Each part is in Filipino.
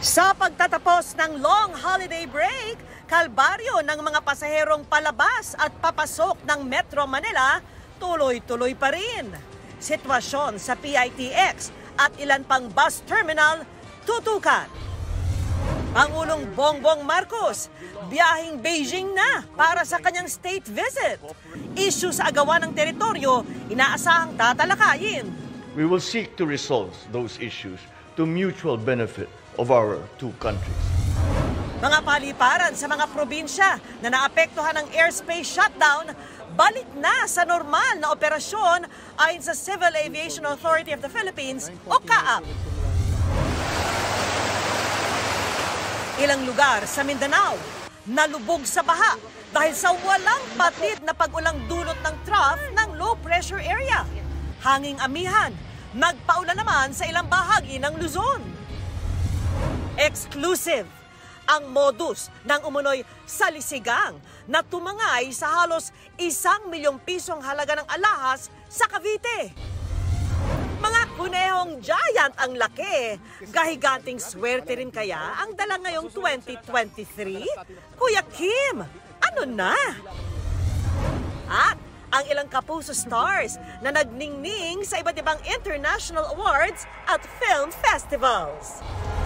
Sa pagtatapos ng long holiday break, kalbaryo ng mga pasaherong palabas at papasok ng Metro Manila tuloy-tuloy pa rin. Sitwasyon sa PITX at ilan pang bus terminal tutukan. Pangulong Bongbong Marcos, biyaheng Beijing na para sa kanyang state visit. Issue sa agawan ng teritoryo, inaasahang tatalakayin. We will seek to resolve those issues to mutual benefit of our two countries. Mga paliparan sa mga probinsya na naapektuhan ng airspace shutdown, balik na sa normal na operasyon ayon sa Civil Aviation Authority of the Philippines o CAAP. Ilang lugar sa Mindanao nalubog sa baha dahil sa walang patid na pag-ulang dulot ng trough ng low pressure area. Hanging amihan, nagpaulan naman sa ilang bahagi ng Luzon. Exclusive ang modus ng umunoy salisigang na tumangay sa halos 1 milyong pisong halaga ng alahas sa Cavite. Mga kunehong giant ang laki. Gahiganting swerte rin kaya ang dala ngayong 2023? Kuya Kim, ano na? At ang ilang kapuso stars na nagningning sa iba't ibang international awards at film festivals.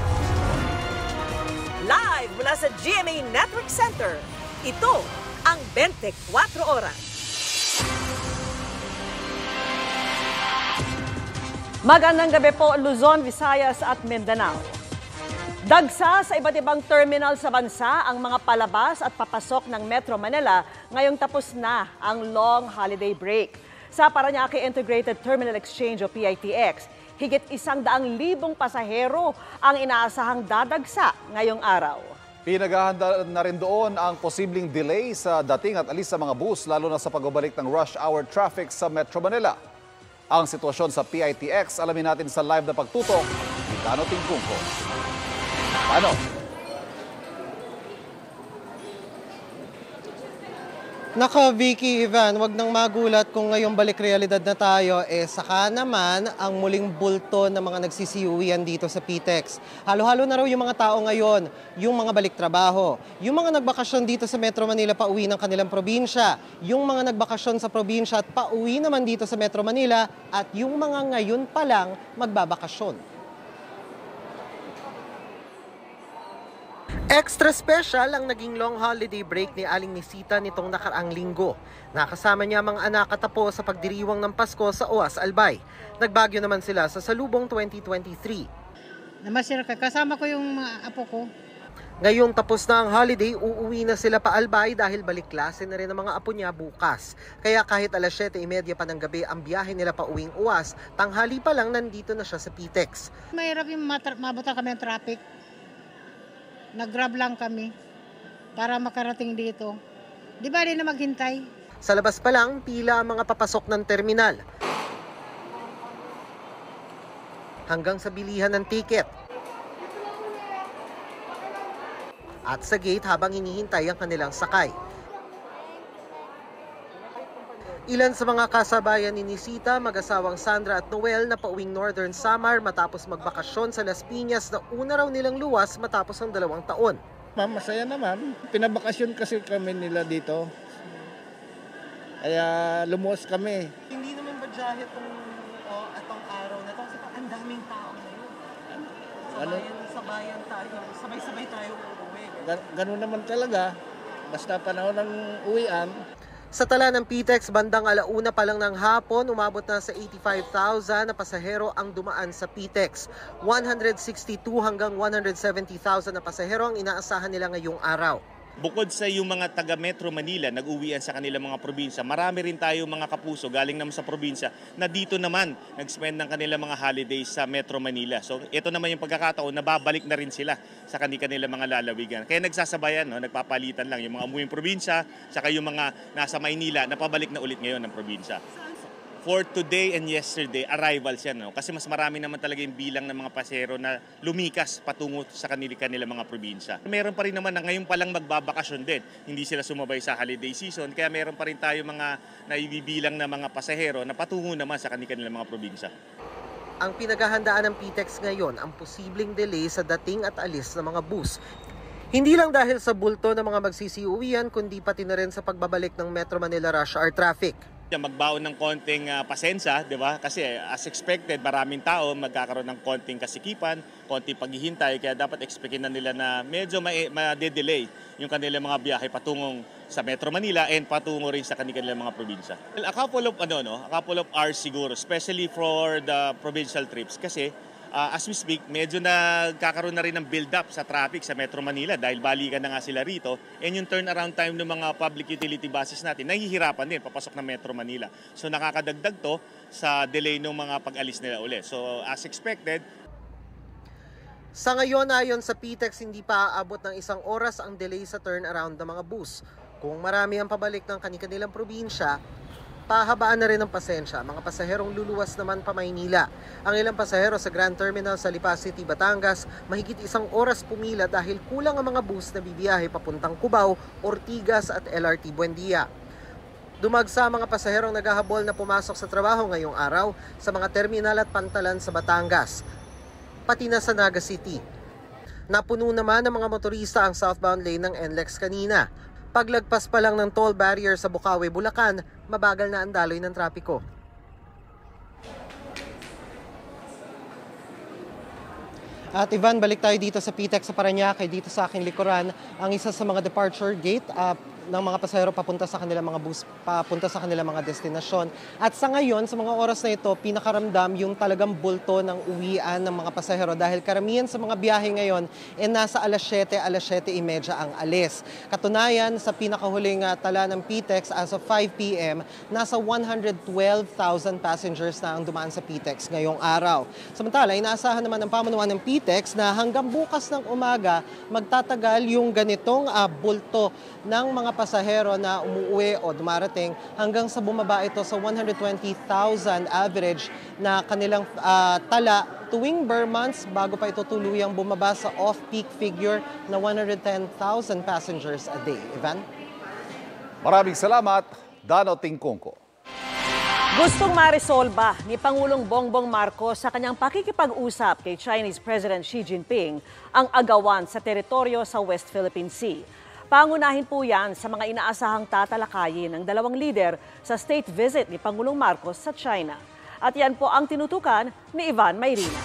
Live mula sa GMA Network Center, ito ang 24 Oras. Magandang gabi po Luzon, Visayas at Mindanao. Dagsa sa iba't ibang terminal sa bansa ang mga palabas at papasok ng Metro Manila ngayong tapos na ang long holiday break. Sa Parañaque Integrated Terminal Exchange o PITX, higit 100,000 pasahero ang inaasahang dadagsa ngayong araw. Pinaghahanda na rin doon ang posibleng delay sa dating at alis sa mga bus, lalo na sa pagbabalik ng rush hour traffic sa Metro Manila. Ang sitwasyon sa PITX, alamin natin sa live na pagtutok ni Tano Tingkungko. Ano? Nako, Vicky, Ivan, wag nang magulat kung ngayong balik realidad na tayo, saka naman ang muling bulto ng mga nagsisiuwian dito sa PITX. Halo-halo na raw yung mga tao ngayon, yung mga balik trabaho, yung mga nagbakasyon dito sa Metro Manila pauwi ng kanilang probinsya, yung mga nagbakasyon sa probinsya at pauwi naman dito sa Metro Manila, at yung mga ngayon pa lang magbabakasyon. Extra special ang naging long holiday break ni Aling Nisita nitong nakaraang linggo. Nakasama niya mga anak at apo sa pagdiriwang ng Pasko sa Oras, Albay. Nagbagyo naman sila sa Salubong 2023. Namasir ka, kasama ko yung mga apo ko. Ngayong tapos na ang holiday, uuwi na sila pa Albay dahil balik klase na rin ang mga apo niya bukas. Kaya kahit alas 7:30 pa ng gabi ang biyahe nila pa uwing Uwas, tanghali pa lang nandito na siya sa PITX. Mahirap yung mabutan kami ng traffic. Nag-grab lang kami para makarating dito. Di ba rin na maghintay? Sa labas pa lang, pila ang mga papasok ng terminal. Hanggang sa bilihan ng tiket. At sa gate habang hinihintay ang kanilang sakay. Ilan sa mga kasabayan ni Nisita, mag-asawang Sandra at Noel na pauwing Northern Samar matapos magbakasyon sa Las Piñas na una raw nilang luwas matapos ang 2 taon. Ma'am, masaya naman. Pinabakasyon kasi kami nila dito. Kaya lumuwas kami. Hindi naman ba dahil itong araw na ito? Kasi ang daming tao ngayon. Sabayan tayo. Sabay-sabay tayo uuwi. Ganun naman talaga. Basta panahon ng uwian. Sa tala ng PITX, bandang 1:00 pa lang ng hapon, umabot na sa 85,000 na pasahero ang dumaan sa PITX. 162 hanggang 170,000 na pasahero ang inaasahan nila ngayong araw. Bukod sa yung mga taga Metro Manila nag-uwian sa kanilang mga probinsya, marami rin tayo mga kapuso galing naman sa probinsya na dito naman nag-spend ng kanilang mga holidays sa Metro Manila. So ito naman yung pagkakataon na babalik na rin sila sa kanilang mga lalawigan. Kaya nagsasabayan, nagpapalitan lang yung mga umuwing probinsya, saka yung mga nasa Maynila na pabalik na ulit ngayon ng probinsya. For today and yesterday, arrivals yan. Kasi mas marami naman talaga yung bilang ng mga pasahero na lumikas patungo sa kanilang mga probinsya. Meron pa rin naman na ngayon palang magbabakasyon din. Hindi sila sumabay sa holiday season, kaya meron pa rin tayo mga naibibilang na mga pasahero na patungo naman sa kanilang mga probinsya. Ang pinaghahandaan ng PTEX ngayon ang posibleng delay sa dating at alis ng mga bus. Hindi lang dahil sa bulto ng mga magsisiuwian, kundi pati na rin sa pagbabalik ng Metro Manila rush hour traffic. Magbaon ng konting pasensya, di ba? Kasi as expected, maraming tao magkakaroon ng konting kasikipan, konting paghihintay, kaya dapat expectin na nila na medyo ma-delay yung kanilang mga biyahe patungong sa Metro Manila and patungo rin sa kanilang mga probinsya. A couple of hours siguro, especially for the provincial trips kasi as we speak, medyo nagkakaroon na rin ng build-up sa traffic sa Metro Manila dahil balikan na nga sila rito. And yung turnaround time ng mga public utility buses natin, nahihirapan din papasok na Metro Manila. So nakakadagdag to sa delay ng mga pag-alis nila ulit. So as expected, sa ngayon, ayon sa PTEX, hindi pa aabot ng 1 oras ang delay sa turnaround ng mga bus. Kung marami ang pabalik ng kanilang probinsya, pahabaan na rin ang pasensya. Mga pasaherong luluwas naman pa Maynila. Ang ilang pasahero sa Grand Terminal sa Lipa City, Batangas, mahigit 1 oras pumila dahil kulang ang mga bus na bibiyahe papuntang Cubao, Ortigas at LRT Buendia. Dumagsa mga pasaherong naghahabol na pumasok sa trabaho ngayong araw sa mga terminal at pantalan sa Batangas, pati na sa Naga City. Napuno naman ng mga motorista ang southbound lane ng NLEX kanina. Paglagpas pa lang ng toll barrier sa Bukawi, Bulacan, mabagal na ang daloy ng trapiko. At Ivan, balik tayo dito sa PTEX sa Parañaque, dito sa aking likuran, ang isa sa mga departure gate ng mga pasahero papunta sa kanilang mga bus, papunta sa kanilang mga destinasyon. At sa ngayon, sa mga oras na ito, pinakaramdam yung talagang bulto ng uwian ng mga pasahero dahil karamihan sa mga biyahe ngayon nasa alas 7, alas 7:30 ang alis. Katunayan, sa pinakahuling tala ng PTEX as of 5 p.m., nasa 112,000 passengers na ang dumaan sa PTEX ngayong araw. Samantala, inaasahan naman ng pamunuan ng PTEX na hanggang bukas ng umaga, magtatagal yung ganitong bulto ng mga pasahero na umuwi o dumarating hanggang sa bumaba ito sa 120,000 average na kanilang tala tuwing bare months bago pa ito tuluyang bumaba sa off-peak figure na 110,000 passengers a day. Ivan? Maraming salamat, Dano Tingkongko. Gustong maresolba ni Pangulong Bongbong Marcos sa kanyang pakikipag-usap kay Chinese President Xi Jinping ang agawan sa teritoryo sa West Philippine Sea. Pangunahin po yan sa mga inaasahang tatalakayin ng dalawang lider sa state visit ni Pangulong Marcos sa China. At yan po ang tinutukan ni Ivan Mayrina.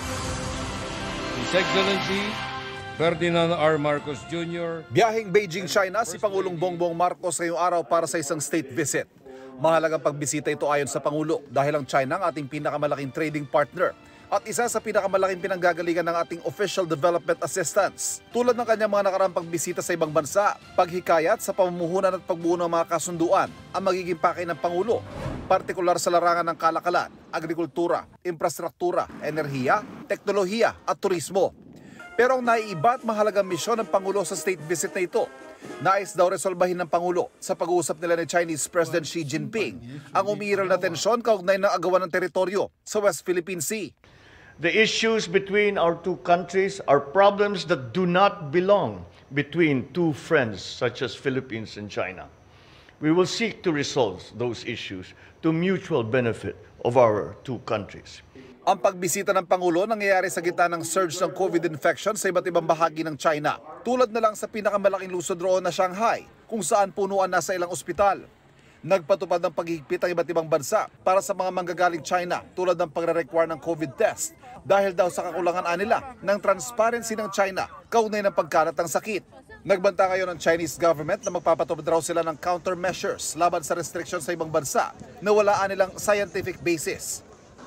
His Excellency Ferdinand R. Marcos Jr. Biyaheng Beijing, China si Pangulong Bongbong Marcos ngayong araw para sa isang state visit. Mahalagang pagbisita ito ayon sa Pangulo dahil ang China ang ating pinakamalaking trading partner at isa sa pinakamalaking pinanggagalingan ng ating official development assistance. Tulad ng kanyang mga nakaraang pagbisita sa ibang bansa, paghikayat sa pamumuhunan at pagbuo ng mga kasunduan ang magiging pakay ng Pangulo, partikular sa larangan ng kalakalan, agrikultura, infrastruktura, enerhiya, teknolohiya at turismo. Pero ang naiiba at mahalagang misyon ng Pangulo sa state visit na ito, nais daw resolbahin ng Pangulo sa pag-uusap nila ni Chinese President Xi Jinping ang umiiral na tensyon kaugnay ng agawan ng teritoryo sa West Philippine Sea. The issues between our two countries are problems that do not belong between two friends such as Philippines and China. We will seek to resolve those issues to mutual benefit of our two countries. Ang pagbisita ng Pangulo nangyayari sa gitna ng surge ng COVID infection sa iba't ibang bahagi ng China. Tulad na lang sa pinakamalaking lungsod roon na Shanghai, kung saan punuan na sa ilang ospital. Nagpatupad ng paghihigpit ang iba't ibang bansa para sa mga manggagaling China tulad ng pagre-require ng COVID test dahil daw sa kakulangan nila ng transparency ng China kaugnay ng pagkalat ng sakit. Nagbanta ngayon ng Chinese government na magpapatupad raw sila ng countermeasures laban sa restriction sa ibang bansa na walaan nilang scientific basis.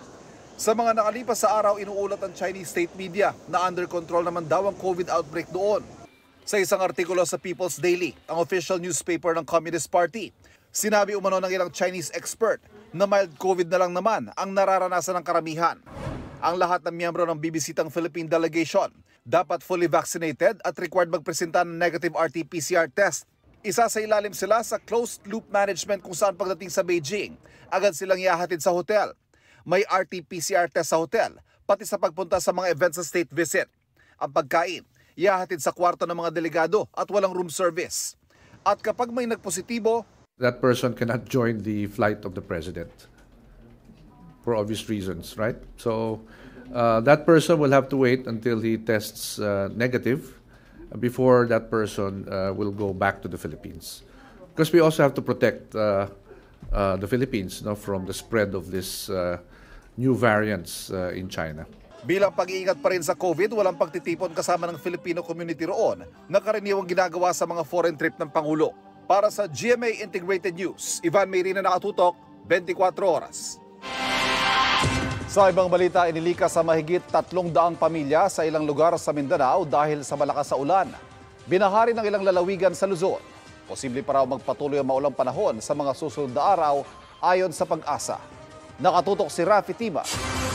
Sa mga nakalipas sa araw, inuulat ang Chinese state media na under control naman daw ang COVID outbreak doon. Sa isang artikulo sa People's Daily, ang official newspaper ng Communist Party, sinabi umano ng ilang Chinese expert na mild COVID na lang naman ang nararanasan ng karamihan. Ang lahat ng miyembro ng bibisitang Philippine delegation dapat fully vaccinated at required magpresenta ng negative RT-PCR test. Isa sa ilalim sila sa closed-loop management kung saan pagdating sa Beijing, agad silang iahatid sa hotel. May RT-PCR test sa hotel, pati sa pagpunta sa mga events sa state visit. Ang pagkain, iahatid sa kwarto ng mga delegado at walang room service. At kapag may nagpositibo, that person cannot join the flight of the president for obvious reasons, right? So That person will have to wait until he tests negative before that person will go back to the Philippines. Because we also have to protect the Philippines from the spread of this new variants in China. Bilang pag-iingat pa rin sa COVID, walang pagtitipon kasama ng Filipino community roon na karaniwang ginagawa sa mga foreign trip ng Pangulo. Para sa GMA Integrated News, Ivan Mayrina nakatutok, 24 oras. Sa ibang balita, inilikas sa mahigit 300 pamilya sa ilang lugar sa Mindanao dahil sa malakas na ulan. Binahari ng ilang lalawigan sa Luzon. Posible pa raw magpatuloy ang maulang panahon sa mga susunod na araw ayon sa Pag-asa. Nakatutok si Rafi Tima.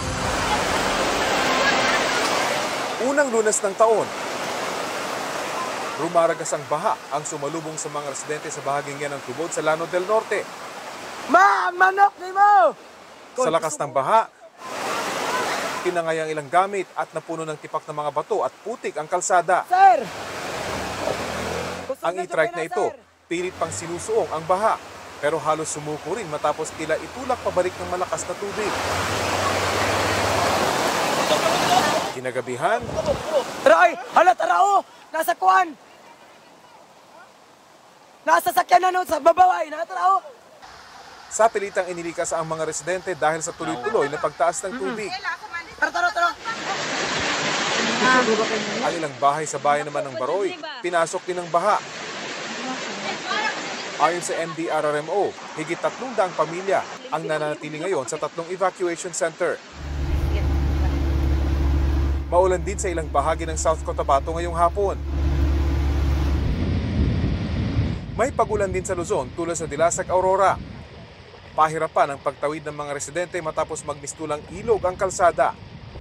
Unang Lunes ng taon, rumaragas ang baha ang sumalubong sa mga residente sa bahaging yan ng Tubod sa Llano del Norte. Manok ni mo! Sa lakas ng baha, tinangay ang ilang gamit at napuno ng tipak ng mga bato at putik ang kalsada. Sir! Ang e-trike na ito, pilit pang sinusuong ang baha, pero halos sumuko rin matapos tila itulak pabalik ng malakas na tubig. Kinagabihan, Troy! Hala, tarao! Nasa kuwan! Nasa sakyan na nun sa babaway! Nakatarao! sa pilitang inilikas ang mga residente dahil sa tuloy-tuloy na pagtaas ng tubig. Tara! Ang ilang bahay sa bayan naman ng Baroy, pinasok din ng baha. Ayon sa NDRRMO, higit 300 pamilya ang nananatili ngayon sa 3 evacuation center. Maulan din sa ilang bahagi ng South Cotabato ngayong hapon. May pagulan din sa Luzon tulad sa Dilasag, Aurora. Pahirapan ang pagtawid ng mga residente matapos magmistulang ilog ang kalsada.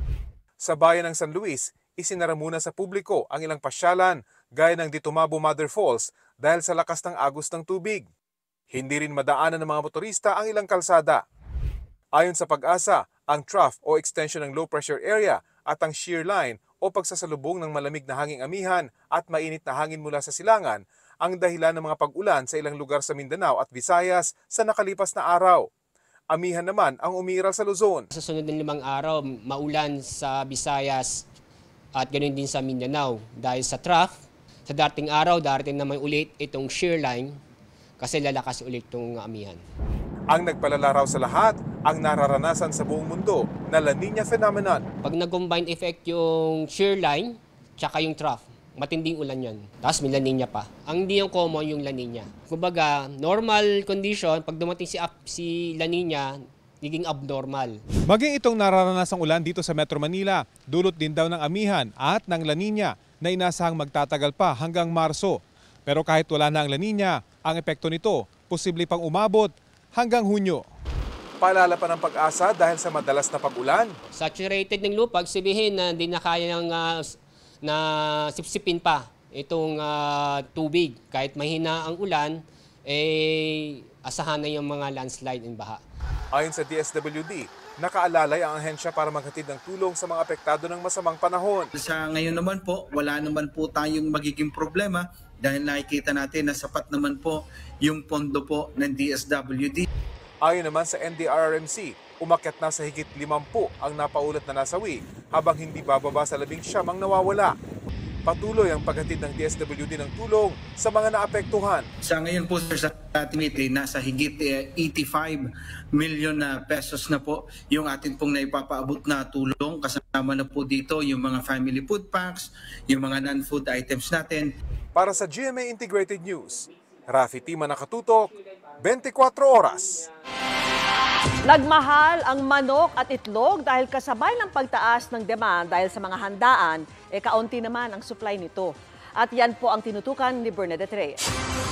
Sa bayan ng San Luis, isinara muna sa publiko ang ilang pasyalan gaya ng Ditumabo Mother Falls dahil sa lakas ng agos ng tubig. Hindi rin madaanan ng mga motorista ang ilang kalsada. Ayon sa Pag-asa, ang trough o extension ng low pressure area at ang shear line o pagsasalubong ng malamig na hanging amihan at mainit na hangin mula sa silangan ang dahilan ng mga pag-ulan sa ilang lugar sa Mindanao at Visayas sa nakalipas na araw. Amihan naman ang umiiral sa Luzon. Sa sunod ng 5 araw, maulan sa Visayas at ganoon din sa Mindanao dahil sa trough. Sa dating araw, darating naman ulit itong shear line kasi lalakas ulit itong amihan. Ang nagpalala raw sa lahat ang nararanasan sa buong mundo na La Nina phenomenon. Pag nag-combine effect yung shear line tsaka yung trough, matinding ulan yan. Tapos may La Nina pa. Ang hindi yung common yung La Nina. Kumbaga, normal condition, pag dumating si La Nina, naging abnormal. Maging itong nararanasang ulan dito sa Metro Manila, dulot din daw ng amihan at ng La Nina na inasahang magtatagal pa hanggang Marso. Pero kahit wala na ang La Nina, ang epekto nito, posible pang umabot hanggang Hunyo. Paalala pa ng Pag-asa dahil sa madalas na pag-ulan. Saturated ng lupa, sabihin na hindi na kaya ng na sipsipin pa itong tubig. Kahit mahina ang ulan, asahan na yung mga landslide and baha. Ayon sa DSWD, nakaalalay ang ahensya para maghatid ng tulong sa mga apektado ng masamang panahon. Sa ngayon naman po, wala naman po tayong magiging problema dahil nakikita natin na sapat naman po yung pondo po ng DSWD. Ayon naman sa NDRRMC, umakyat na sa higit 50 ang napaulat na nasawi habang hindi bababa sa 19 ang nawawala. Patuloy ang paghatid ng DSWD ng tulong sa mga naapektuhan. Sa ngayon po sir, sa estimate, nasa higit 85 million na pesos na po yung atin pong naipapaabot na tulong. Kasama na po dito yung mga family food packs, yung mga non-food items natin. Para sa GMA Integrated News, Rafi Tima nakatutok, 24 oras. Nagmahal ang manok at itlog dahil kasabay ng pagtaas ng demand dahil sa mga handaan, kaunti naman ang supply nito. At yan po ang tinutukan ni Bernadette Reyes.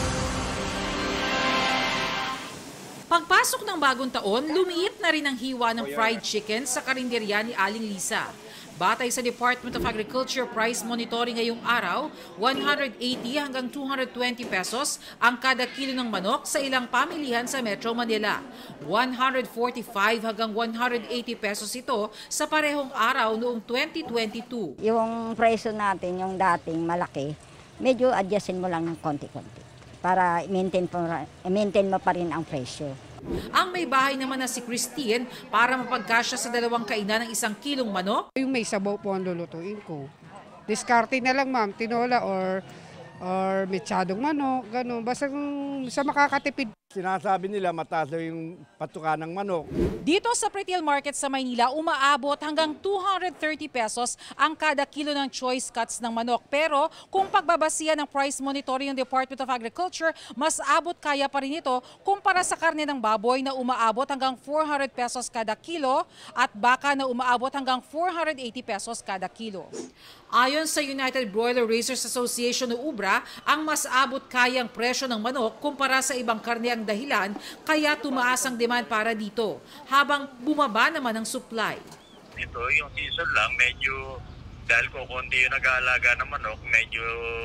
Pagpasok ng bagong taon, lumiit na rin ang hiwa ng fried chicken sa karinderya ni Aling Lisa. Batay sa Department of Agriculture Price Monitoring ngayong araw, 180 hanggang 220 pesos ang kada kilo ng manok sa ilang pamilihan sa Metro Manila. 145 hanggang 180 pesos ito sa parehong araw noong 2022. Yung presyo natin, yung dating malaki, medyo adjustin mo lang ng konti-konti para maintain mo pa rin ang presyo. Ang may bahay naman na si Christine para mapagkasya sa 2 kainan ng 1 kilong manok. Yung may sabaw po ang lulutuin ko. Diskarte na lang ma'am, tinola or mechadong manok, gano'n. Basta sa makakatipid. Sinasabi nila mataas daw yung patuka ng manok. Dito sa retail market sa Maynila, umaabot hanggang 230 pesos ang kada kilo ng choice cuts ng manok. Pero kung pagbabasihan ng price monitoring ng Department of Agriculture, mas abot kaya pa rin ito kumpara sa karne ng baboy na umaabot hanggang 400 pesos kada kilo at baka na umaabot hanggang 480 pesos kada kilo. Ayon sa United Broiler Raisers Association o UBRA, ang mas abot kayang presyo ng manok kumpara sa ibang karne ang dahilan kaya tumaas ang demand para dito, habang bumaba naman ang supply. Ito yung season lang, medyo dahil kukunti yung nag-aalaga ng manok, medyo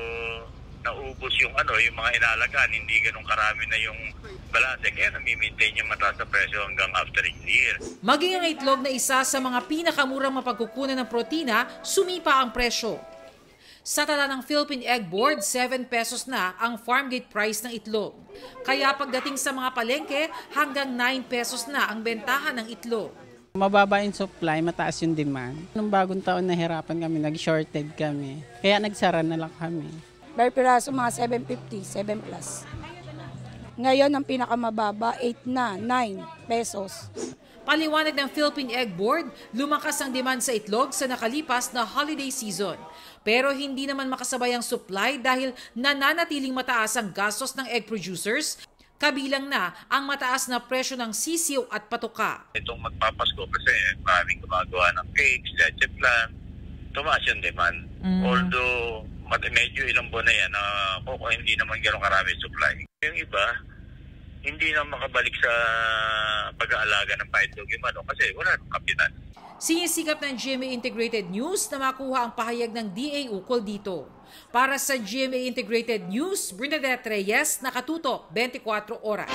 naubos yung yung mga inalagaan, hindi ganun karami na yung balanse, kaya nami-maintain yung mataas na presyo hanggang after a year. Maging ang itlog na isa sa mga pinakamurang mapagkukunan ng protina, sumipa ang presyo. Sa tala ng Philippine Egg Board, 7 pesos na ang farm gate price ng itlog. Kaya pagdating sa mga palengke, hanggang 9 pesos na ang bentahan ng itlog. Mababa yung supply, mataas yung demand. Nung bagong taon nahirapan kami, nag-shorted kami. Kaya nagsara na lang kami. Per piraso mga 750, 7 plus. Ngayon ang pinakamababa, 8 na, 9 pesos. Paliwanag ng Philippine Egg Board, lumakas ang demand sa itlog sa nakalipas na holiday season. Pero hindi naman makasabay ang supply dahil nananatiling mataas ang gastos ng egg producers, kabilang na ang mataas na presyo ng sisiw at patuka. Itong magpapasko kasi maraming gumagawa ng cakes, leche plan, tumaas yung demand. Although medyo ilang buwan na yan, hindi naman gano'ng karami supply. Yung iba, hindi na makabalik sa pag-aalaga ng paitlog yung manok kasi wala nang kapitan. Sinisikap ng GMA Integrated News na makuha ang pahayag ng DA ukol dito. Para sa GMA Integrated News, Bernadette Reyes, nakatutok 24 oras.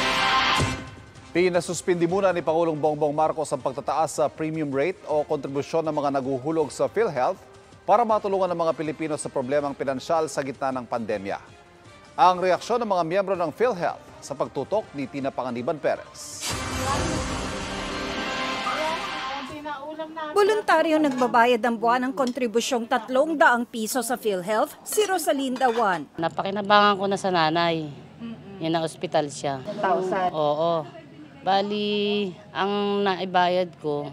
Pinasuspindi muna ni Pangulong Bongbong Marcos ang pagtataas sa premium rate o kontribusyon ng mga naguhulog sa PhilHealth para matulungan ng mga Pilipino sa problemang pinansyal sa gitna ng pandemya. Ang reaksyon ng mga miyembro ng PhilHealth sa pagtutok ni Tina Panganiban Perez. Voluntaryo nagbabayad ng buwan ng kontribusyong 300 piso sa PhilHealth, si Rosalinda Juan. Napakinabangan ko na sa nanay. Yan ang ospital siya. 1,000? Oo. Bali, ang naibayad ko,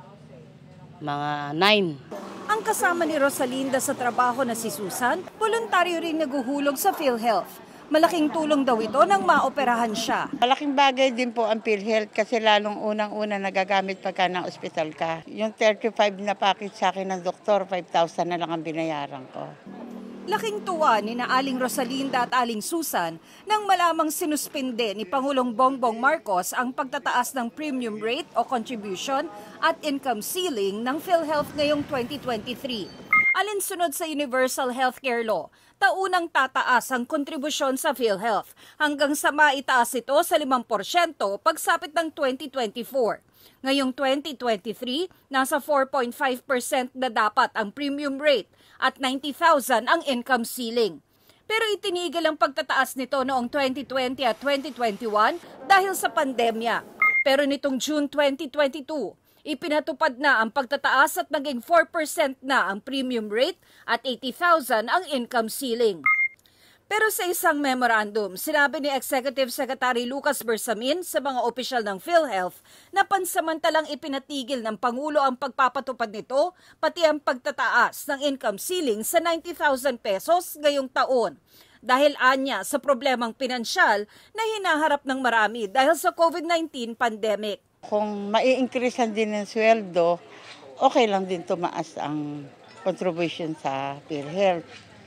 mga 9. Ang kasama ni Rosalinda sa trabaho na si Susan, voluntaryo rin naguhulog sa PhilHealth. Malaking tulong daw ito nang maoperahan siya. Malaking bagay din po ang PhilHealth kasi lalong unang-una nagagamit pagka ng ospital ka. Yung 35 na package sa akin ng doktor, 5,000 na lang ang binayaran ko. Laking tuwa ni na Aling Rosalinda at Aling Susan nang malamang sinuspinde ni Pangulong Bongbong Marcos ang pagtataas ng premium rate o contribution at income ceiling ng PhilHealth ngayong 2023. Alinsunod sa Universal Healthcare Law, taunang tataas ang kontribusyon sa PhilHealth hanggang sa maitaas ito sa 5% pagsapit ng 2024. Ngayong 2023, nasa 4.5% na dapat ang premium rate at 90,000 ang income ceiling. Pero itinigil ang pagtataas nito noong 2020 at 2021 dahil sa pandemya. Pero nitong June 2022, ipinatupad na ang pagtataas at naging 4% na ang premium rate at 80,000 ang income ceiling. Pero sa isang memorandum, sinabi ni Executive Secretary Lucas Bersamin sa mga opisyal ng PhilHealth na pansamantalang ipinatigil ng Pangulo ang pagpapatupad nito, pati ang pagtataas ng income ceiling sa 90,000 pesos ngayong taon. Dahil anya sa problemang pinansyal na hinaharap ng marami dahil sa COVID-19 pandemic. Kung mai-increasean din ng sweldo, okay lang din tumaas ang contribution sa PhilHealth.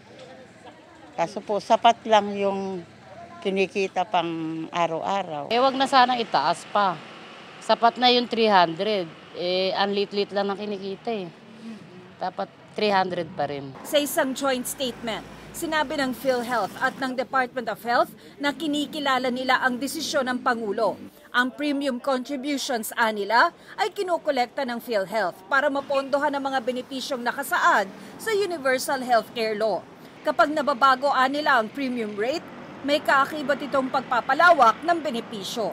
Kaso po, sapat lang yung kinikita pang araw-araw. Wag na sanang itaas pa. Sapat na yung 300. Ang lit-lit lang ang kinikita eh. Dapat 300 pa rin. Sa isang joint statement, sinabi ng PhilHealth at ng Department of Health na kinikilala nila ang desisyon ng Pangulo. Ang premium contributions nila ay kinukolekta ng PhilHealth para mapondohan ang mga benepisyong nakasaad sa Universal Healthcare Law. Kapag nababago nila ang premium rate, may kaakibat itong pagpapalawak ng benepisyo.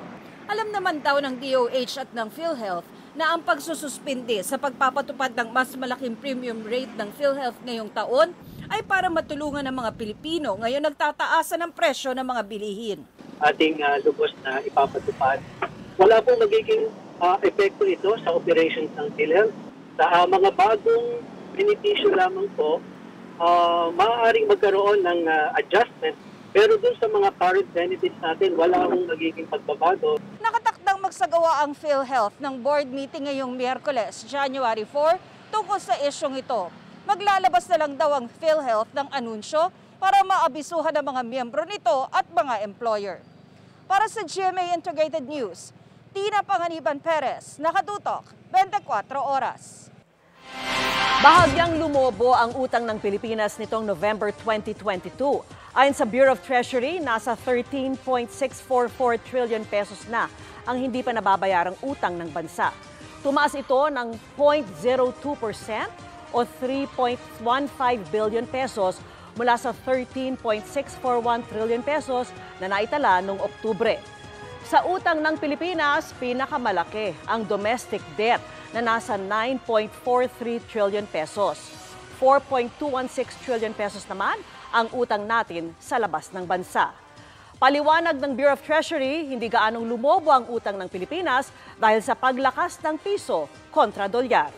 Alam naman daw ng DOH at ng PhilHealth na ang pagsususpindi sa pagpapatupad ng mas malaking premium rate ng PhilHealth ngayong taon ay para matulungan ng mga Pilipino ngayon nagtataasan ng presyo ng mga bilihin. Ating lubos na ipapatupad. Wala pong magiging epekto ito sa operations ng PhilHealth. Sa mga bagong benepisyo lamang po, maaaring magkaroon ng adjustment. Pero dun sa mga current benefits natin, wala akong magiging pagbabago. Nakatakdang magsagawa ang PhilHealth ng board meeting ngayong Miyerkules, January 4, tungkol sa isyong ito. Maglalabas na lang daw ang PhilHealth ng anunsyo para maabisuhan ng mga miyembro nito at mga employer. Para sa GMA Integrated News, Tina Panganiban Perez, nakatutok, 24 oras. Bahagyang lumobo ang utang ng Pilipinas nitong November 2022. Ayon sa Bureau of Treasury, nasa 13.644 trillion pesos na ang hindi pa nababayarang utang ng bansa. Tumaas ito ng 0.02% o 3.15 billion pesos mula sa 13.641 trillion pesos na naitala noong Oktubre. Sa utang ng Pilipinas, pinakamalaki ang domestic debt na nasa 9.43 trillion pesos. 4.216 trillion pesos naman ang utang natin sa labas ng bansa. Paliwanag ng Bureau of Treasury, hindi gaanong lumobo ang utang ng Pilipinas dahil sa paglakas ng piso kontra dolyar.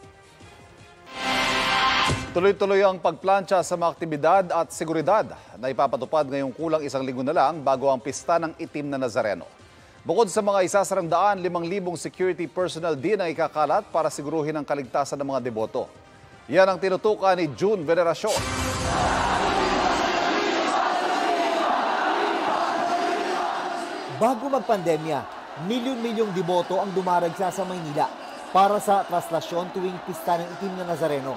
Tuloy-tuloy ang pagplantsa sa mga aktibidad at seguridad na ipapatupad ngayong kulang isang linggo na lang bago ang pista ng itim na Nazareno. Bukod sa mga isasarang daan, 5,000 security personnel din ang ikakalat para siguruhin ang kaligtasan ng mga deboto. Yan ang tinutukan ni June Veneracion. Bago magpandemya, milyon-milyong deboto ang dumaragsa sa Maynila para sa traslasyon tuwing pista ng itim na Nazareno.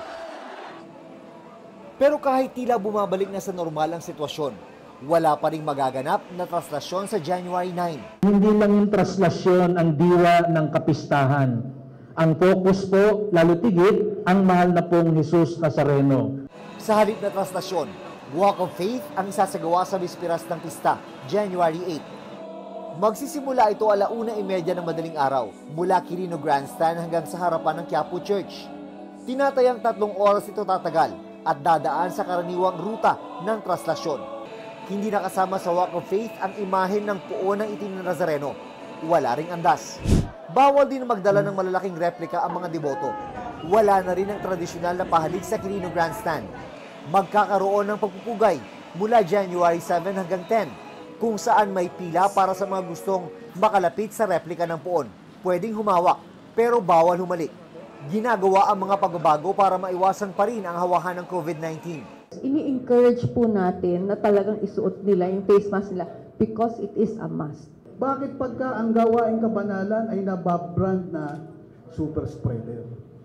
Pero kahit tila bumabalik na sa normal ang sitwasyon, wala pa ring magaganap na traslasyon sa January 9. Hindi lang yung traslasyon ang diwa ng kapistahan. Ang focus po, lalo tigit, ang mahal na pong Jesus Nazareno. Sa halip na traslasyon, Walk of Faith ang isasagawa sa bispiras ng pista, January 8. Magsisimula ito 1:30 ng madaling araw mula Quirino Grandstand hanggang sa harapan ng Quiapo Church. Tinatayang 3 oras ito tatagal at dadaan sa karaniwang ruta ng traslasyon. Hindi nakasama sa Walk of Faith ang imahen ng puon ng itim na Nazareno. Wala ring andas. Bawal din magdala ng malalaking replika ang mga deboto. Wala na rin ang tradisyonal na pahalig sa Quirino Grandstand. Magkakaroon ng pagpupugay mula January 7 hanggang 10, kung saan may pila para sa mga gustong makalapit sa replika ng puon. Pwedeng humawak, pero bawal humalik. Ginagawa ang mga pagbabago para maiwasan pa rin ang hawahan ng COVID-19. Ini-encourage po natin na talagang isuot nila yung face mask nila because it is a must. Bakit pagka ang gawaing kabanalan ay nababrand na super spreader?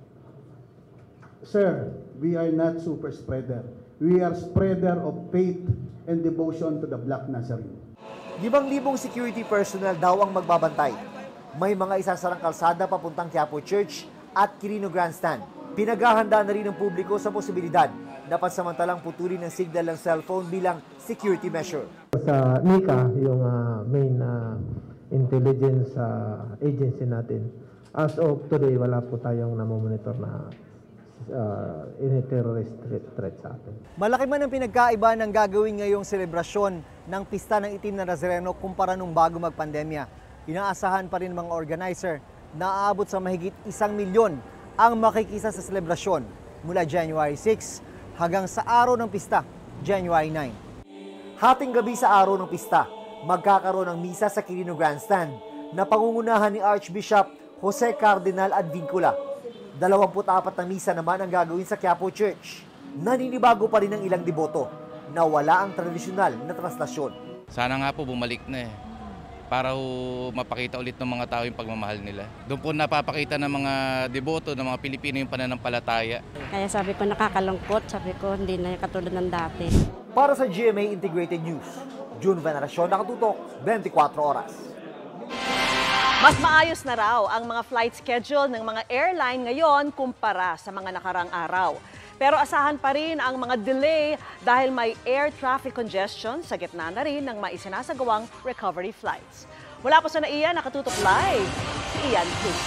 Sir, we are not super spreader. We are spreader of faith and devotion to the Black Nazarene. 5,000 security personnel daw ang magbabantay. May mga isasarang kalsada papuntang Quiapo Church at Quirino Grandstand. Pinaghahanda na rin ng publiko sa posibilidad na pansamantalang putulin ng signal ng cellphone bilang security measure. Sa NICA, yung main intelligence agency natin, as of today, wala po tayong namomonitor na any terrorist threat sa atin. Malaki man ang pinagkaiba ng gagawin ngayong selebrasyon ng Pista ng Itim na Nazareno kumpara nung bago magpandemya. Inaasahan pa rin mga organizer na aabot sa mahigit 1 milyon ang makikisa sa selebrasyon mula January 6 hanggang sa araw ng pista, January 9. Hating gabi sa araw ng pista, magkakaroon ng misa sa Quirino Grandstand na pangungunahan ni Archbishop Jose Cardinal Advincula. 24 na misa naman ang gagawin sa Quiapo Church. Naninibago pa rin ang ilang deboto na wala ang tradisyonal na traslasyon. Sana nga po bumalik na para mapakita ulit ng mga tao yung pagmamahal nila. Doon po napapakita ng mga deboto, ng mga Pilipino yung pananampalataya. Kaya sabi ko nakakalungkot, sabi ko hindi na katulad ng dati. Para sa GMA Integrated News, June Veneracion, nakatutok, 24 oras. Mas maayos na raw ang mga flight schedule ng mga airline ngayon kumpara sa mga nakarang araw. Pero asahan pa rin ang mga delay dahil may air traffic congestion sa gitna na rin ng maisinasagawang recovery flights. Mula po sa NAIA, nakatutok live si Ian Cruz.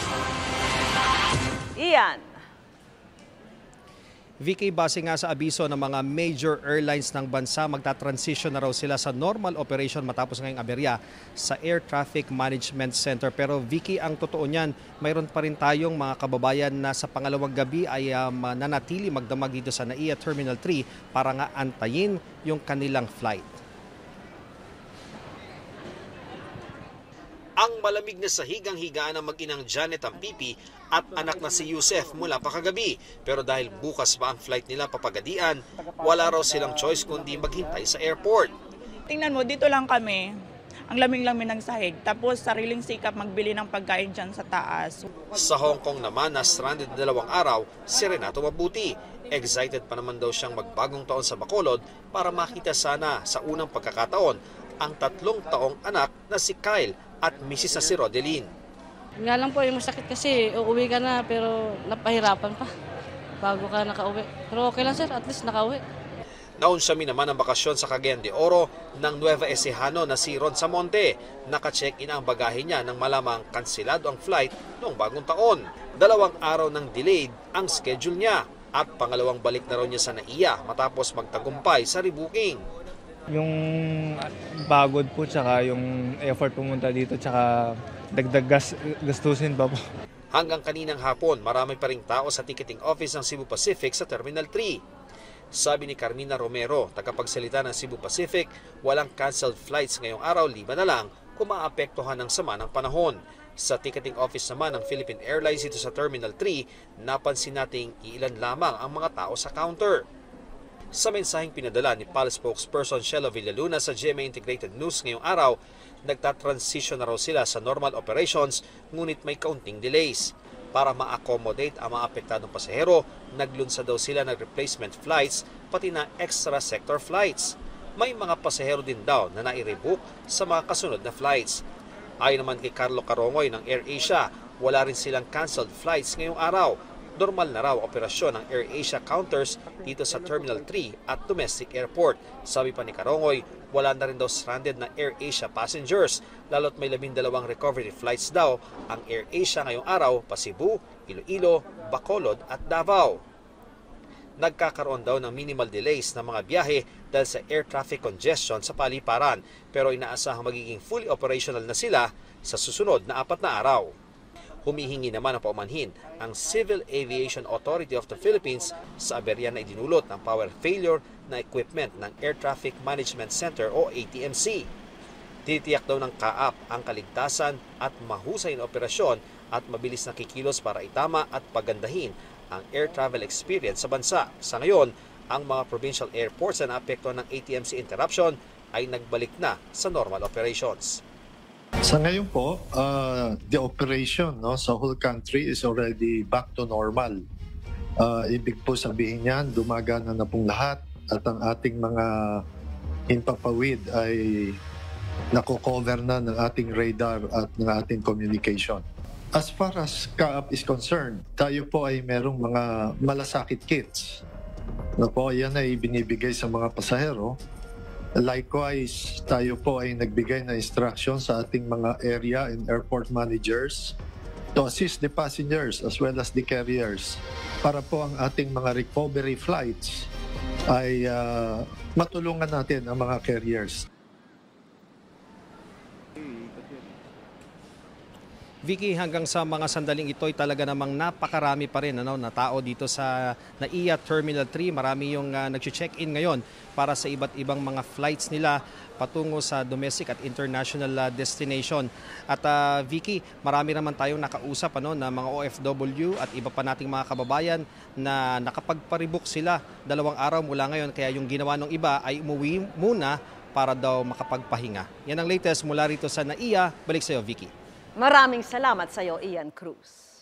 Ian. VK, base nga sa abiso ng mga major airlines ng bansa, magta-transition na raw sila sa normal operation matapos ngayong aberya sa Air Traffic Management Center. Pero VK, ang totoo niyan, mayroon pa rin tayong mga kababayan na sa pangalawang gabi ay nanatili magdamag dito sa NAIA Terminal 3 para nga antayin yung kanilang flight. Ang malamig na sahigang-higaan ng mag-inang Janet Ampipi at anak na si Yusef mula pa kagabi. Pero dahil bukas pa ang flight nila papagadian, wala raw silang choice kundi maghintay sa airport. Tingnan mo, dito lang kami. Ang lamig-lamig ng sahig. Tapos sariling sikap magbili ng pagkain dyan sa taas. Sa Hong Kong naman na stranded 2 araw, si Renato Mabuti. Excited pa naman daw siyang magbagong taon sa Bacolod para makita sana sa unang pagkakataon ang 3 taong anak na si Kyle at Mrs. na si Rodeline. Nga lang po yung masakit kasi uuwi ka na pero napahirapan pa bago ka nakauwi. Pero okay lang sir, at least nakauwi. Naunsami naman ang bakasyon sa Cagayan de Oro ng Nueva Ecijano na si Ron Samonte. Naka-check-in ang bagahe niya nang malamang kansilado ang flight noong bagong taon. 2 araw nang delayed ang schedule niya at pangalawang balik na raw niya sa NAIA matapos magtagumpay sa rebooking. Yung pagod po tsaka yung effort pumunta dito tsaka dagdag gastusin pa po. Hanggang kaninang hapon, marami pa ring tao sa ticketing office ng Cebu Pacific sa Terminal 3. Sabi ni Carmina Romero, tagapagsalita ng Cebu Pacific, walang canceled flights ngayong araw, liban na lang kung maapektuhan ng sama ng panahon. Sa ticketing office naman ng Philippine Airlines dito sa Terminal 3, napansin nating iilan lamang ang mga tao sa counter. Sa mensaheng pinadala ni PAL spokesperson Shelo Villaluna sa GMA Integrated News ngayong araw, nagta-transition na raw sila sa normal operations ngunit may kaunting delays. Para ma-accommodate ang mga apektadong pasahero, naglunsa daw sila ng replacement flights pati na extra sector flights. May mga pasahero din daw na nai-rebook sa mga kasunod na flights. Ayon naman kay Carlo Carongoy ng AirAsia, wala rin silang canceled flights ngayong araw. Normal na raw operasyon ng AirAsia counters dito sa Terminal 3 at Domestic Airport. Sabi pa ni Carongoy, wala na rin daw stranded na AirAsia passengers, lalo't may 12 recovery flights daw ang AirAsia ngayong araw pa Cebu, Iloilo, Bacolod at Davao. Nagkakaroon daw ng minimal delays ng mga biyahe dahil sa air traffic congestion sa paliparan, pero inaasahang magiging fully operational na sila sa susunod na 4 na araw. Humihingi naman ng paumanhin ang Civil Aviation Authority of the Philippines sa aberya na idinulot ng power failure na equipment ng Air Traffic Management Center o ATMC. Titiyak daw ng CAAP ang kaligtasan at mahusay na operasyon at mabilis na kikilos para itama at pagandahin ang air travel experience sa bansa. Sa ngayon, ang mga provincial airports na naapektuhan ng ATMC interruption ay nagbalik na sa normal operations. Sa ngayon po, the operation sa whole country is already back to normal. Ibig po sabihin yan, dumagana na pong lahat at ang ating mga himpapawid ay nakocover na ng ating radar at ng ating communication. As far as CAAP is concerned, tayo po ay merong mga malasakit kits. Yan ay binibigay sa mga pasahero. Likewise, tayo po ay nagbigay ng instruction sa ating mga area and airport managers to assist the passengers as well as the carriers para po ang ating mga recovery flights ay matulungan natin ang mga carriers. Vicky, hanggang sa mga sandaling ito ay talaga namang napakarami pa rin na tao dito sa NAIA Terminal 3. Marami yung nag-check-in ngayon para sa iba't ibang mga flights nila patungo sa domestic at international destination. At Vicky, marami naman tayong nakausap na mga OFW at iba pa nating mga kababayan na nakapagparebook sila 2 araw mula ngayon. Kaya yung ginawa ng iba ay umuwi muna para daw makapagpahinga. Yan ang latest mula rito sa NAIA. Balik sa iyo, Vicky. Maraming salamat sa iyo, Ian Cruz.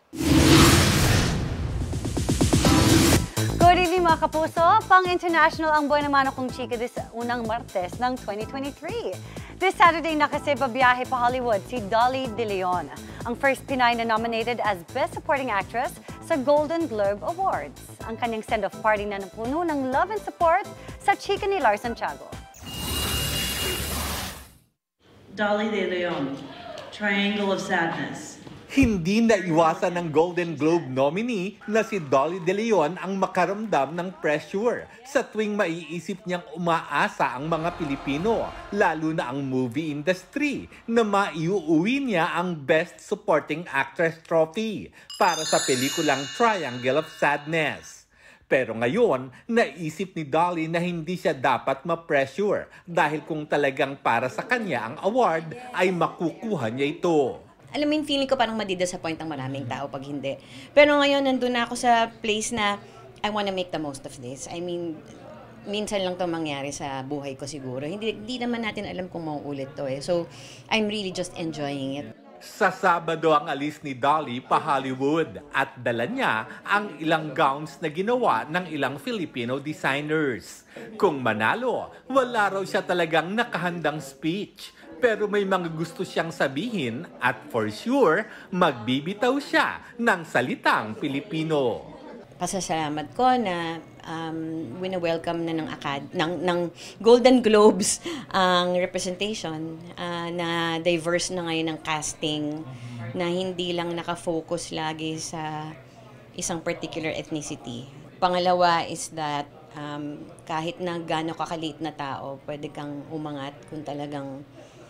Good evening mga kapuso. Pang-international ang Buena Mano kong Chika this unang Martes ng 2023. This Saturday nakasibabiyahe pa Hollywood si Dolly De Leon, ang first Pinay na nominated as Best Supporting Actress sa Golden Globe Awards. Ang kanyang send-off party na napuno ng love and support sa chika ni Lars Santiago. Dolly De Leon, Triangle of Sadness. Hindi naiwasan ng Golden Globe nominee na si Dolly De Leon ang makaramdam ng pressure sa tuwing maiisip niyang umaasa ang mga Pilipino, lalo na ang movie industry, na maiuuwi niya ang Best Supporting Actress trophy para sa pelikulang Triangle of Sadness. Pero ngayon, naisip ni Dolly na hindi siya dapat ma-pressure dahil kung talagang para sa kanya ang award ay makukuha niya ito. Alam mo yung feeling ko parang madidisappoint ang maraming tao pag hindi. Pero ngayon, nandun na ako sa place na I wanna make the most of this. I mean, minsan lang to mangyari sa buhay ko siguro. Hindi naman natin alam kung mauulit to eh. So, I'm really just enjoying it. Sa Sabado ang alis ni Dolly pa Hollywood at dala niya ang ilang gowns na ginawa ng ilang Filipino designers. Kung manalo, wala raw siya talagang nakahandang speech. Pero may mga gusto siyang sabihin at for sure, magbibitaw siya ng salitang Pilipino. Pasasalamat ko na wina-welcome na ng Golden Globes ang representation na diverse na ngayon ng casting, na hindi lang nakafocus lagi sa isang particular ethnicity. Pangalawa is that kahit na gaano kakaliit na tao, pwede kang umangat kung talagang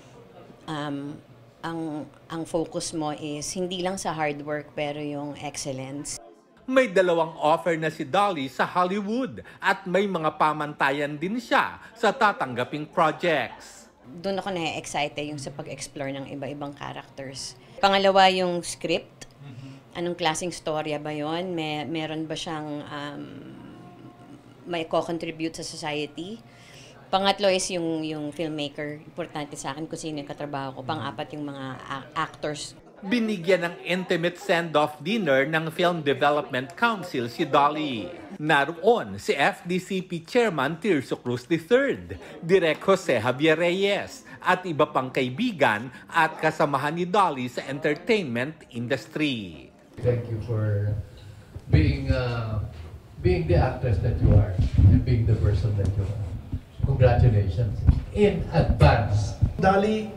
ang focus mo is hindi lang sa hard work pero yung excellence. May dalawang offer na si Dolly sa Hollywood at may mga pamantayan din siya sa tatanggaping projects. Doon ako na-excite yung sa pag-explore ng iba-ibang characters. Pangalawa yung script. Anong klaseng storya ba yon? Meron ba siyang may co-contribute sa society? Pangatlo is yung filmmaker. Importante sa akin kung sino yung katrabaho ko. Pang-apat yung mga actors. Binigyan ng intimate send-off dinner ng Film Development Council si Dolly. Naroon si FDCP Chairman Tirso Cruz III, Direk Jose Javier Reyes, at iba pang kaibigan at kasamahan ni Dolly sa entertainment industry. Thank you for being the actress that you are and being the person that you are. Congratulations in advance. Dolly,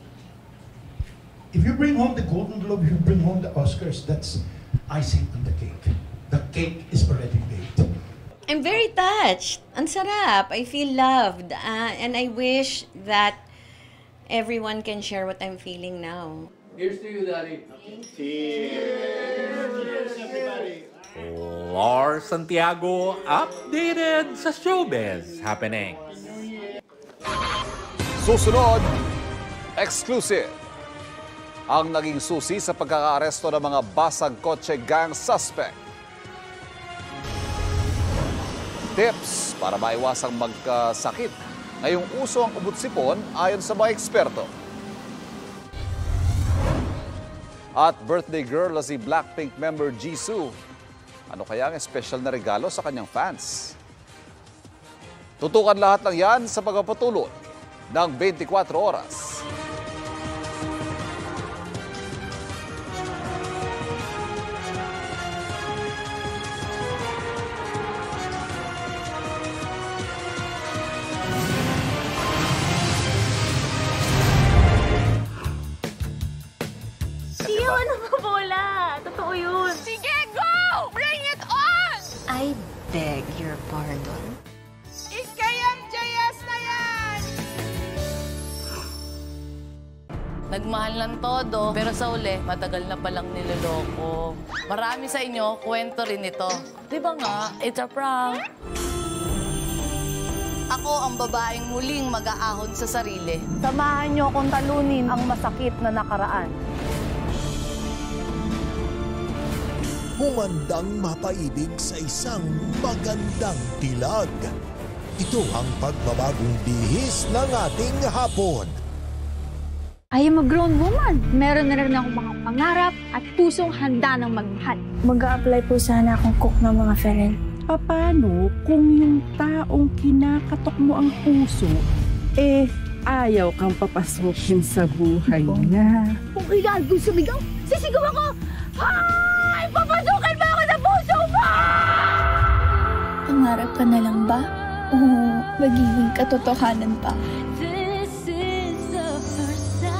if you bring home the Golden Globe, if you bring home the Oscars, that's icing on the cake. The cake is already baked. I'm very touched. Ang sarap. I feel loved. And I wish that everyone can share what I'm feeling now. Here's to you, Daddy. Cheers! Cheers, everybody! Lars Santiago, updated sa showbiz happening. Susunod, exclusive. Ang naging susi sa pagkakaaresto ng mga basag kotse gang suspect. Tips para maiwasang magkasakit. Ngayong uso ang ubot-sipon ayon sa mga eksperto. At birthday girl na si Blackpink member Jisoo. Ano kaya ang special na regalo sa kanyang fans? Tutukan lahat ng yan sa pagpapatuloy ng 24 oras. Yun, bola! Totoo yun! Sige, go! Bring it on! I beg your pardon. Ikayang Jayas na yan! Nagmahal ng todo, pero sa uli, matagal na palang niloloko. Marami sa inyo, kwento rin ito. Di ba nga, it's a prank. Ako ang babaeng muling mag-aahon sa sarili. Samahan niyo akong talunin ang masakit na nakaraan. Humandang mapaibig sa isang magandang dilag. Ito ang pagbabagong bihis ng ating hapon. I am a grown woman. Meron na rin akong mga pangarap at pusong handa ng magmahal. Mag-a-apply po sana akong cook ng mga ferel. Paano kung yung taong kinakatok mo ang puso, ayaw kang papasukin sa buhay niya? Kung kailangan kong sumigaw, sisigaw ako! Ay! Papasukin mo ako sa puso mo! Pangarap ka na lang ba? O magiging katotohanan pa? This is the first time.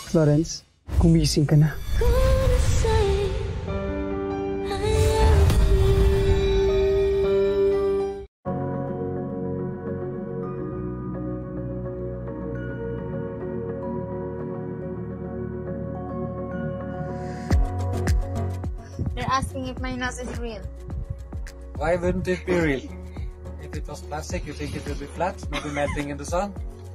Florence, gumising ka na. They're asking if my nose is real. Why wouldn't it be real? If it was plastic, you think it would be flat, maybe melting in the sun?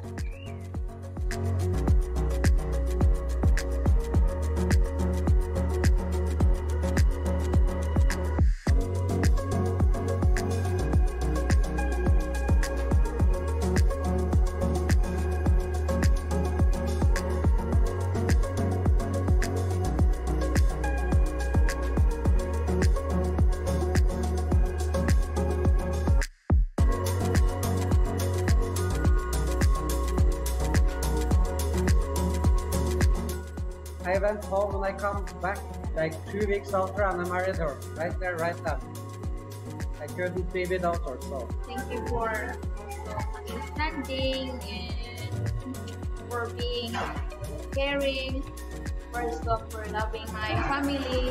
I went home and I come back like 2 weeks after and I married her. Right there, right then. I couldn't be without her, so. Thank you for understanding and for being caring. First off, for loving my family.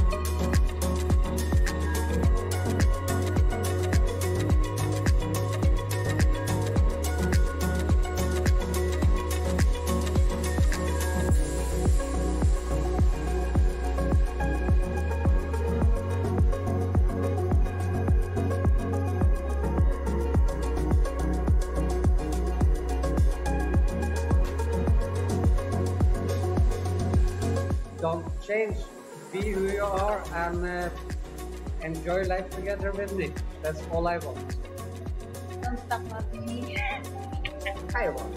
Don't change. Be who you are and enjoy life together with me. That's all I want. Don't stop loving me. I want.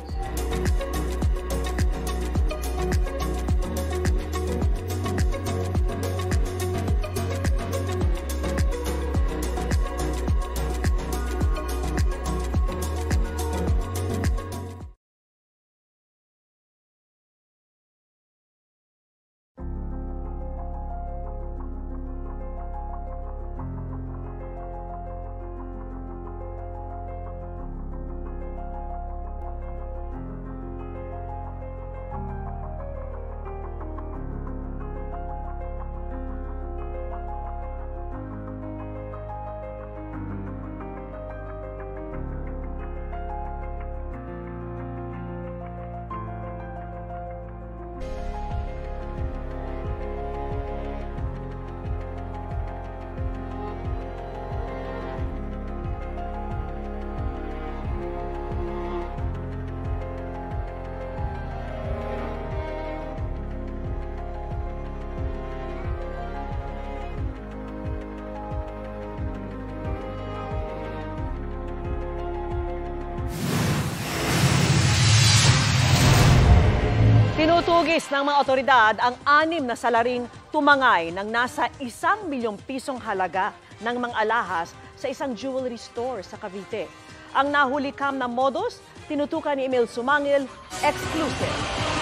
Tinutugis ng mga otoridad ang 6 na salaring tumangay ng nasa 1 milyong pisong halaga ng mga alahas sa isang jewelry store sa Cavite. Ang nahuli kam na modus, tinutukan ni Emil Sumangil, exclusive.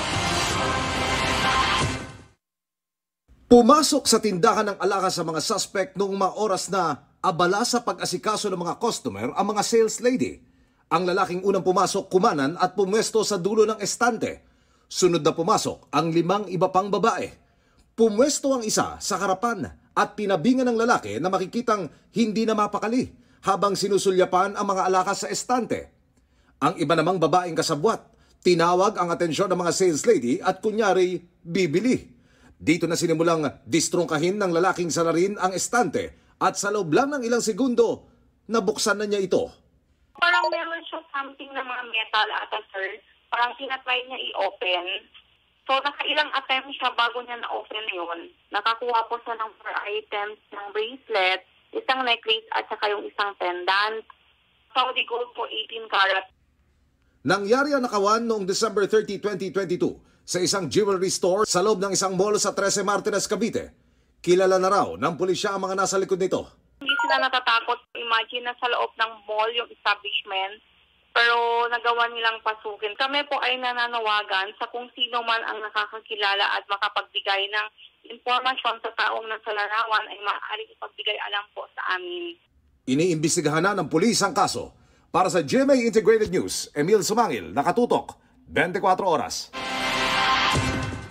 Pumasok sa tindahan ng alahas sa mga suspect noong mga oras na abala sa pag-asikaso ng mga customer ang mga sales lady. Ang lalaking unang pumasok kumanan at pumwesto sa dulo ng estante. Sunod na pumasok ang 5 iba pang babae. Pumwesto ang isa sa harapan at pinabingan ng lalaki na makikitang hindi na mapakali habang sinusulyapan ang mga alahas sa estante. Ang iba namang babaeng kasabwat, tinawag ang atensyon ng mga sales lady at kunyari bibili. Dito na sinimulang distrungkahin ng lalaking salarin ang estante at sa loob lang ng ilang segundo, nabuksan na niya ito. Parang meron siya something na mga metal ata, sir. Parang tinatry niya i-open. So, nakailang attempt siya bago niya na-open yun. Nakakuha po siya ng 4 items ng bracelet, isang necklace at saka yung isang pendant. Saudi gold po 18 karat. Nangyari ang nakawan noong December 30, 2022 sa isang jewelry store sa loob ng isang mall sa 13 Martires, Cavite. Kilala na raw ng pulisya ang mga nasa likod nito. Hindi sila natatakot. Imagine na sa loob ng mall yung establishment. Pero nagawa nilang pasukin. Kami po ay nananawagan sa kung sino man ang nakakakilala at makapagbigay ng impormasyon sa taong nasa larawan ay maaaring ipagbigay alam po sa amin. Iniimbestigahan na ng pulis ang kaso. Para sa GMA Integrated News, Emil Sumangil, nakatutok, 24 oras.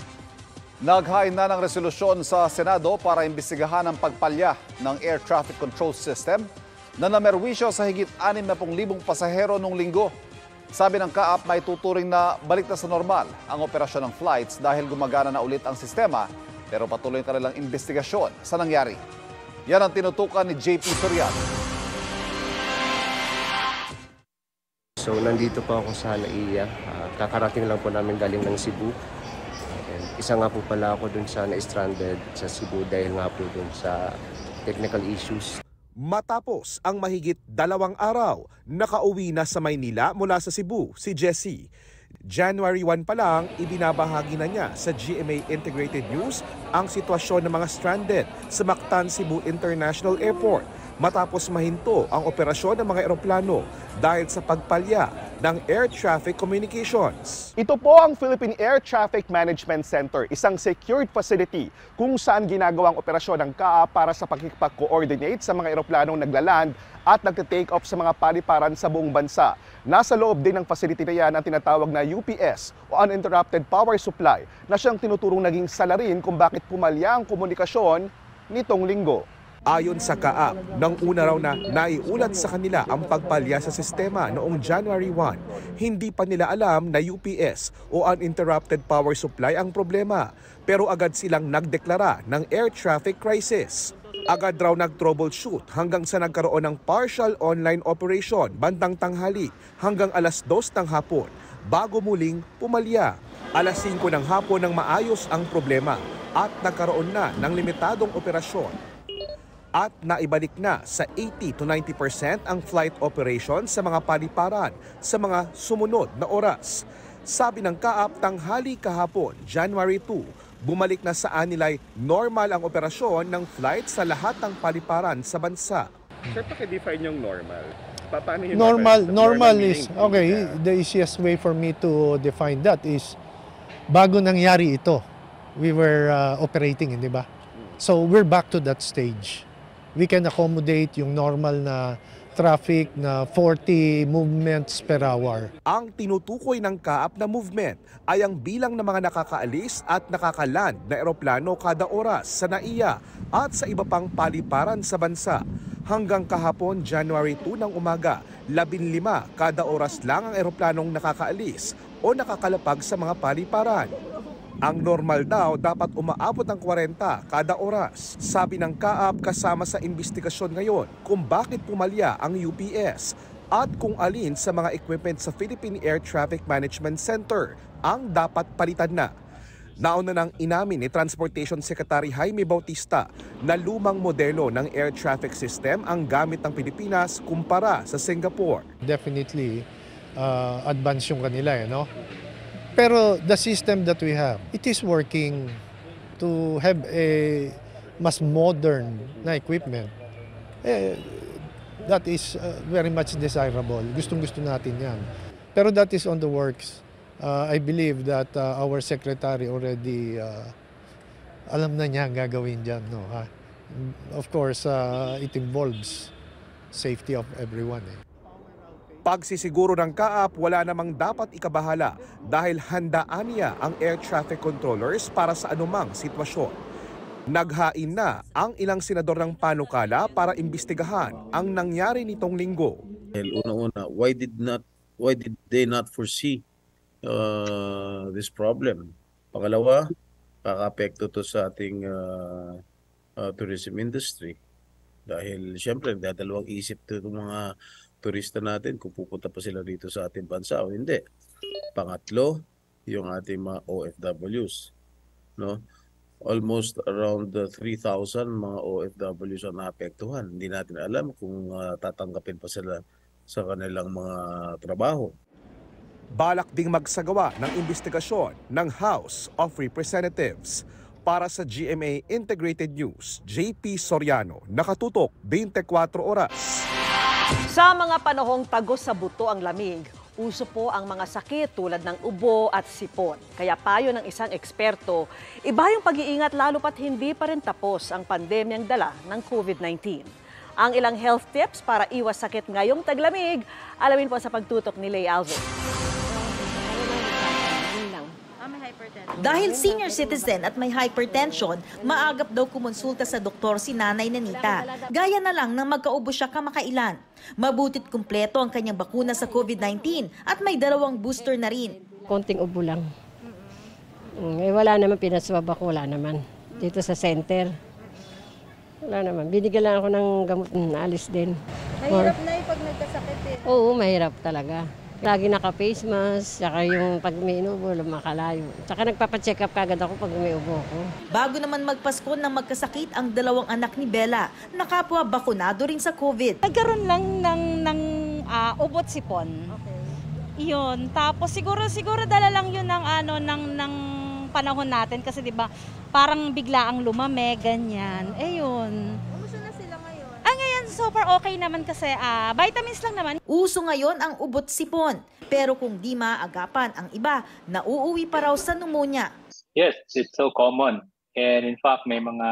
Naghain na ng resolusyon sa Senado para imbestigahan ang pagpalya ng air traffic control system na namerwisyo sa higit 60,000 pasahero noong linggo. Sabi ng CAAP, may tuturing na balik na sa normal ang operasyon ng flights dahil gumagana na ulit ang sistema, pero patuloy ang kanilang investigasyon sa nangyari. Yan ang tinutukan ni JP Soriano. So nandito po ako sa NAIA. Kakarating lang po namin galing ng Cebu. And isa nga po pala ako dun sa na-stranded sa Cebu dahil nga po dun sa technical issues. Matapos ang mahigit 2 araw, nakauwi na sa Maynila mula sa Cebu si Jessie. January 1 pa lang, ibinabahagi na niya sa GMA Integrated News ang sitwasyon ng mga stranded sa Mactan, Cebu International Airport matapos mahinto ang operasyon ng mga eroplano dahil sa pagpalya ng Air Traffic Communications. Ito po ang Philippine Air Traffic Management Center, isang secured facility kung saan ginagawang operasyon ng CAAP para sa pakikipag-coordinate sa mga eroplanong naglaland at nagte-take off sa mga paliparan sa buong bansa. Nasa loob din ng facility na yan ang tinatawag na UPS o Uninterrupted Power Supply na siyang tinuturong naging salarin kung bakit pumalya ang komunikasyon nitong linggo. Ayon sa CAAP, nang una raw na naiulat sa kanila ang pagpalya sa sistema noong January 1, hindi pa nila alam na UPS o Uninterrupted Power Supply ang problema, pero agad silang nagdeklara ng air traffic crisis. Agad raw nag-troubleshoot hanggang sa nagkaroon ng partial online operation bandang tanghali hanggang alas 2 ng hapon bago muling pumalya. Alas 5 ng hapon nang maayos ang problema at nagkaroon na ng limitadong operasyon. At naibalik na sa 80 to 90% ang flight operation sa mga paliparan sa mga sumunod na oras. Sabi ng CAAP, tanghali kahapon, January 2, bumalik na sa anilay normal ang operasyon ng flight sa lahat ng paliparan sa bansa. Sir, paki-define yung normal. Paano yung normal is, okay, the easiest way for me to define that is, bago nangyari ito, we were operating, di ba? So we're back to that stage. We can accommodate yung normal na traffic na 40 movements per hour. Ang tinutukoy ng CAAP na movement ay ang bilang ng mga nakakaalis at nakakaland na eroplano kada oras sa NAIA at sa iba pang paliparan sa bansa. Hanggang kahapon, January 2 ng umaga, 15 kada oras lang ang eroplanong nakakaalis o nakakalapag sa mga paliparan. Ang normal daw dapat umaabot ng 40 kada oras. Sabi ng CAAP kasama sa investigasyon ngayon kung bakit pumalya ang UPS at kung alin sa mga equipment sa Philippine Air Traffic Management Center ang dapat palitan na. Nauna nang inamin ni Transportation Secretary Jaime Bautista na lumang modelo ng air traffic system ang gamit ng Pilipinas kumpara sa Singapore. Definitely, advance yung kanila, no? Pero the system that we have, it is working to have a mas modern na equipment. That is very much desirable. Gustong-gusto natin yan. Pero that is on the works. I believe that our secretary already alam na niya ang gagawin dyan. No? Of course, it involves safety of everyone. Pagsisiguro ng CAAP, wala namang dapat ikabahala dahil handaan niya ang air traffic controllers para sa anumang sitwasyon. Naghain na ang ilang senador ng panukala para imbestigahan ang nangyari nitong linggo. Una-una, why did they not foresee this problem? Pangalawa, kaka-apekto to sa ating tourism industry. Dahil siyempre, dadalawang isip to ng mga turista natin kung pupunta pa sila dito sa ating bansa o hindi. Pangatlo, yung ating mga OFWs. No? Almost around 3,000 mga OFWs ang naapektuhan. Hindi natin alam kung tatanggapin pa sila sa kanilang mga trabaho. Balak ding magsagawa ng investigasyon ng House of Representatives. Para sa GMA Integrated News, JP Soriano, nakatutok 24 oras. Sa mga panahong tagos sa buto ang lamig, uso po ang mga sakit tulad ng ubo at sipon. Kaya payo ng isang eksperto, iba yung pag-iingat lalo pat hindi pa rin tapos ang pandemyang dala ng COVID-19. Ang ilang health tips para iwas sakit ngayong taglamig, alamin po sa pagtutok ni Lay Alvin. Dahil senior citizen at may hypertension, maagap daw kumonsulta sa doktor si Nanay Nanita. Gaya na lang nang magkaubo siya kamakailan. Mabutit kumpleto ang kanyang bakuna sa COVID-19 at may 2 booster na rin. Konting ubo lang. Wala naman, pinaswab ako, wala naman. Dito sa center. Wala naman. Binigyan lang ako ng gamot na alis din. Mahirap na pag nagkasakit eh. Oo, mahirap talaga. Lagi naka-face mask, saka yung pag may inubo, makalayo. Saka nagpapacheck up kagad ako pag may ubo ko. Bago naman magpasko nang magkasakit ang 2 anak ni Bella, nakapwa bakunado rin sa COVID. Nagkaroon lang ng ubot sipon. Okay. Yun, tapos siguro dala lang yun ng panahon natin kasi 'di ba, parang bigla ang lumame, ganyan. Yun. Kumusta na sila ngayon? Ngayon super okay naman kasi vitamins lang naman. Uso ngayon ang ubot sipon, pero kung di maagapan ang iba, nauuwi pa raw sa pneumonia. Yes, it's so common. And in fact, may mga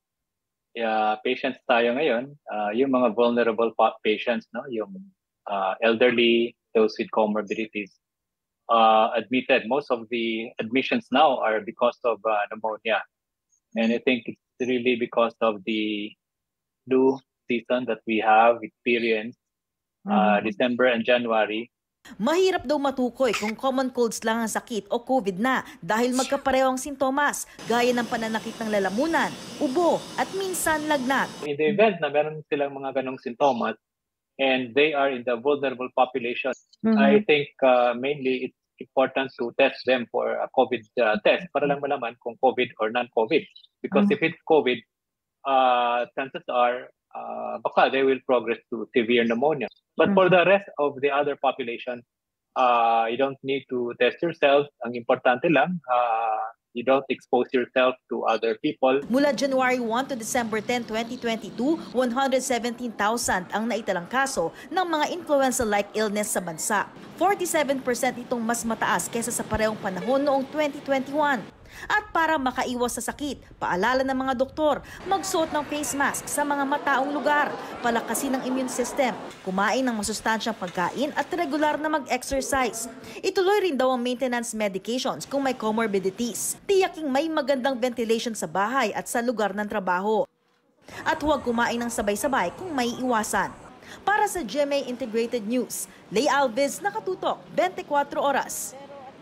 patients tayo ngayon, yung mga vulnerable patients, no, yung elderly, those with comorbidities, admitted. Most of the admissions now are because of pneumonia. And I think it's really because of the flu season that we have experienced December and January. Mahirap daw matukoy kung common colds lang ang sakit o COVID na dahil magkapareho ang sintomas gaya ng pananakit ng lalamunan, ubo at minsan lagnat. In the event na meron silang mga ganong sintomas and they are in the vulnerable population, I think mainly it's important to test them for a COVID test para lang malaman kung COVID or non-COVID. Because if it's COVID, chances are baka they will progress to severe pneumonia. But for the rest of the other population, you don't need to test yourself. Ang importante lang, you don't expose yourself to other people. Mula January 1 to December 10, 2022, 117,000 ang naitalang kaso ng mga influenza-like illness sa bansa. 47% itong mas mataas kaysa sa parehong panahon noong 2021. At para makaiwas sa sakit, paalala ng mga doktor, magsuot ng face mask sa mga mataong lugar, palakasin ang immune system, kumain ng masustansyang pagkain at regular na mag-exercise. Ituloy rin daw ang maintenance medications kung may comorbidities. Tiyaking may magandang ventilation sa bahay at sa lugar ng trabaho. At huwag kumain ng sabay-sabay kung may iwasan. Para sa GMA Integrated News, Lay Alves, nakatutok, 24 oras.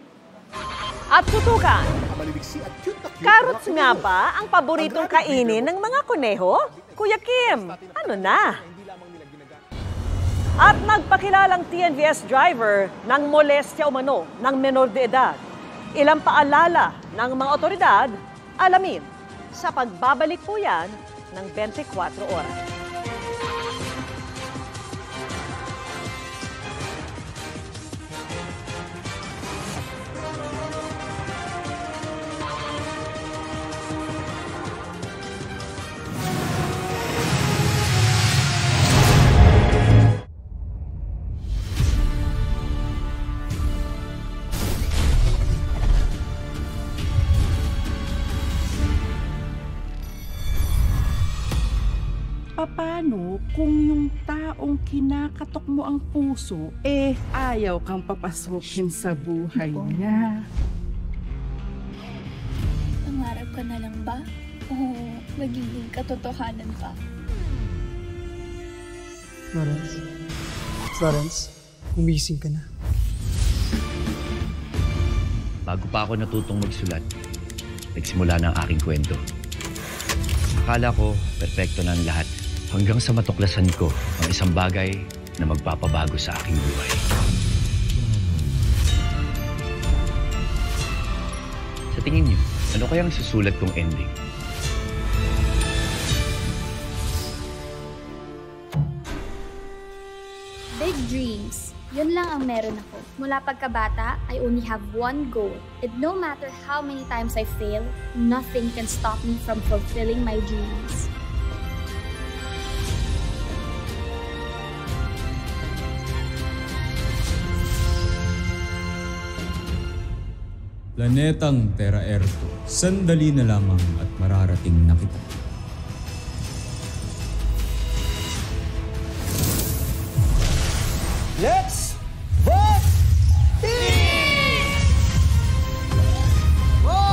At tutukan, carrots nga ba ang paboritong kainin ng mga kuneho? Kuya Kim, ano na? At nagpakilalang TNVS driver ng molestya umano ng menor de edad. Ilang paalala ng mga otoridad, alamin sa pagbabalik po yan ng 24 oras. Paano kung yung taong kinakatok mo ang puso, ayaw kang papasukin sa buhay niya? Nangarap ka na lang ba? O magiging katotohanan pa? Florence, gumising ka na. Bago pa ako natutong magsulat, nagsimula na ang aking kwento. Akala ko, perpekto na ang lahat. Hanggang sa matuklasan ko ang isang bagay na magpapabago sa aking buhay. Sa tingin niyo, ano kayang susulat kong ending? Big dreams. Yun lang ang meron ako. Mula pagkabata, I only have one goal. And no matter how many times I fail, nothing can stop me from fulfilling my dreams. Planetang Terra Erto, sandali na lamang at mararating na kita. Let's vote!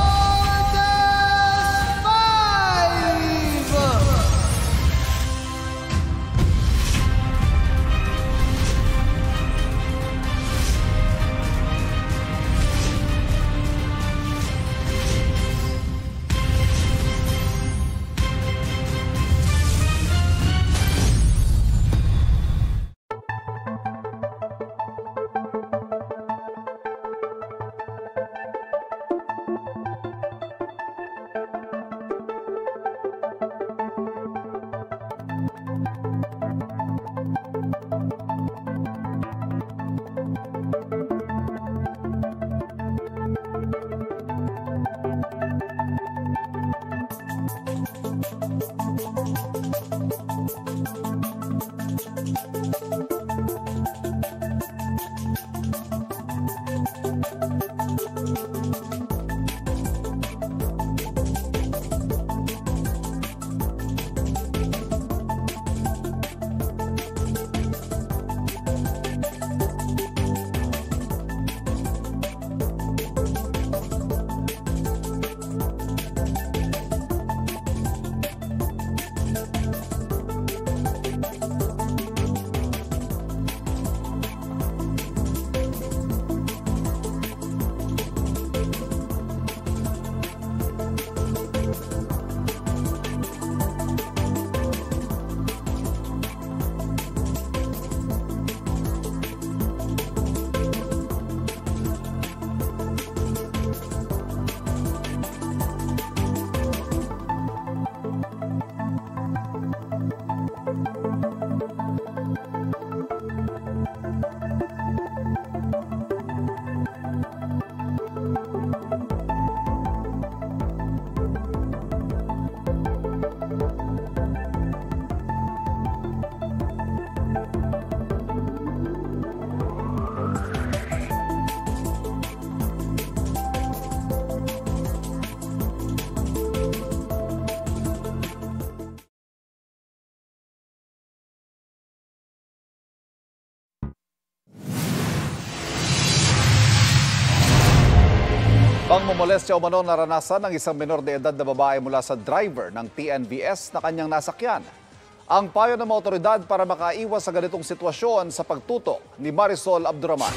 Pangmomolestya umano naranasan ng isang menor de edad na babae mula sa driver ng TNVS na kanyang nasakyan. Ang payo ng mga otoridad para makaiwas sa ganitong sitwasyon sa pagtutok ni Marisol Abduraman.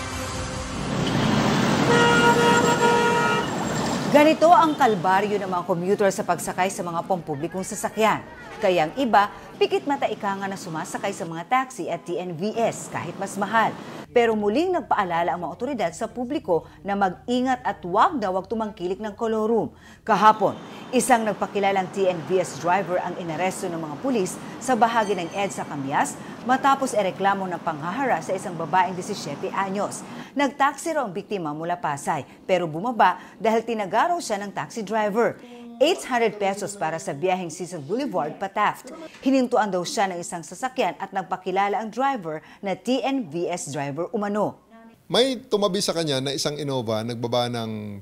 Ganito ang kalbaryo ng mga commuter sa pagsakay sa mga pampublikong sasakyan. Kaya ang iba, pikit mata ika nga na sumasakay sa mga taxi at TNVS kahit mas mahal. Pero muling nagpaalala ang mga otoridad sa publiko na mag-ingat at wag tumangkilik ng kolorum. Kahapon, isang nagpakilalang TNVS driver ang inaresto ng mga pulis sa bahagi ng EDSA Camias matapos ereklamo ng panghahara sa isang babaeng 17 anyos. Nagtaksi raw ang biktima mula Pasay pero bumaba dahil tinagaraw siya ng taxi driver. 800 pesos para sa biyaheng Season Boulevard pa Taft. Hinintuan daw siya ng isang sasakyan at nagpakilala ang driver na TNVS driver umano. May tumabi sa kanya na isang Innova, nagbaba ng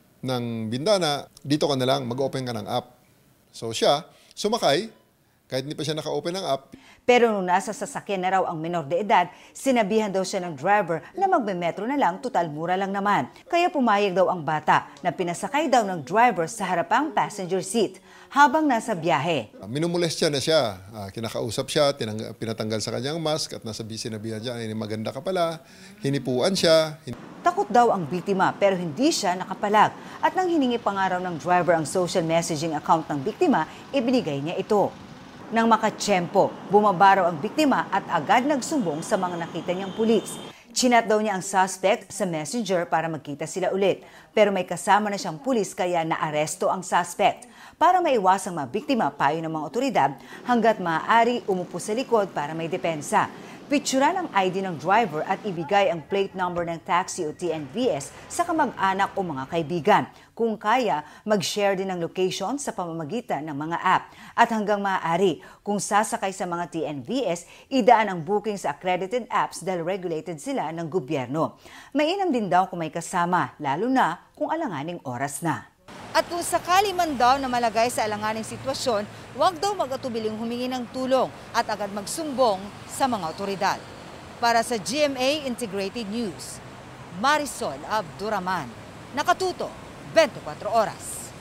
bintana, dito ka na lang, mag-open ka ng app. So siya, sumakay, kahit hindi pa siya naka-open ng app. Pero nung nasa sasakyan na raw ang menor de edad, sinabihan daw siya ng driver na magme-metro na lang, total mura lang naman. Kaya pumayag daw ang bata na pinasakay daw ng driver sa harapang passenger seat habang nasa biyahe. Minumulestya na siya, kinakausap siya, pinatanggal sa kanyang mask at sinabihan siya, maganda ka pala, hinipuan siya. Takot daw ang biktima pero hindi siya nakapalag. At nang hiningi pa nga raw ng driver ang social messaging account ng biktima, ibinigay niya ito. Nang makatsyempo, bumaba raw ang biktima at agad nagsumbong sa mga nakita niyang pulis. Chinat daw niya ang suspect sa messenger para magkita sila ulit. Pero may kasama na siyang pulis kaya naaresto ang suspect. Para maiwasang mabiktima, payo ng mga otoridad, hanggat maaari umupo sa likod para may depensa. Picturean ang ID ng driver at ibigay ang plate number ng taxi o TNVS sa kamag-anak o mga kaibigan. Kung kaya, mag-share din ng location sa pamamagitan ng mga app. At hanggang maaari, kung sasakay sa mga TNVS, idaan ang booking sa accredited apps dahil regulated sila ng gobyerno. Mainam din daw kung may kasama, lalo na kung alanganing oras na. At kung sakali man daw na malagay sa alanganing sitwasyon, huwag daw mag-atubiling humingi ng tulong at agad magsumbong sa mga otoridad. Para sa GMA Integrated News, Marisol Abduraman, nakatuto 24 oras.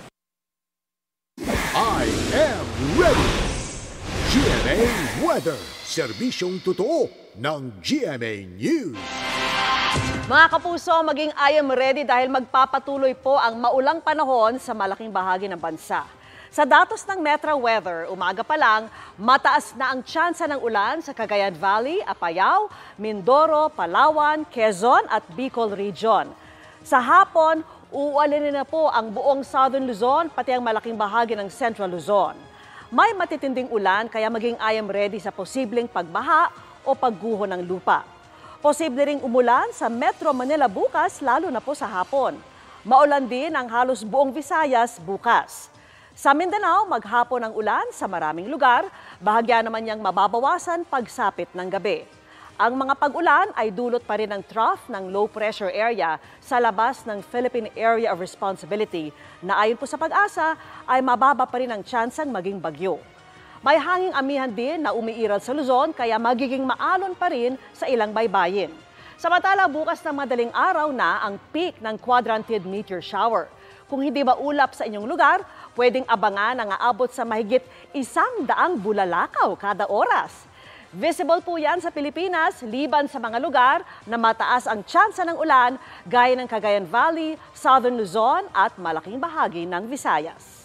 I am ready! GMA Weather, serbisyong totoo ng GMA News. Mga kapuso, maging I am ready dahil magpapatuloy po ang maulang panahon sa malaking bahagi ng bansa. Sa datos ng Metro Weather, umaga pa lang, mataas na ang tsansa ng ulan sa Cagayan Valley, Apayao, Mindoro, Palawan, Quezon at Bicol Region. Sa hapon, uualanin na po ang buong Southern Luzon, pati ang malaking bahagi ng Central Luzon. May matitinding ulan kaya maging I am ready sa posibleng pagbaha o pagguho ng lupa. Posible ring umulan sa Metro Manila bukas, lalo na po sa hapon. Maulan din ang halos buong Visayas bukas. Sa Mindanao, maghapon ang ulan sa maraming lugar, bahagya naman niyang mababawasan pagsapit ng gabi. Ang mga pag-ulan ay dulot pa rin ng trough ng low pressure area sa labas ng Philippine Area of Responsibility na ayon po sa Pag-asa ay mababa pa rin ang tsansang maging bagyo. May hanging amihan din na umiiral sa Luzon kaya magiging maalon pa rin sa ilang baybayin. Samantala, bukas na madaling araw na ang peak ng quadrantid meteor shower. Kung hindi ba ulap sa inyong lugar, pwedeng abangan ang aabot sa mahigit 100 bulalakaw kada oras. Visible po yan sa Pilipinas, liban sa mga lugar na mataas ang tsansa ng ulan gaya ng Cagayan Valley, Southern Luzon at malaking bahagi ng Visayas.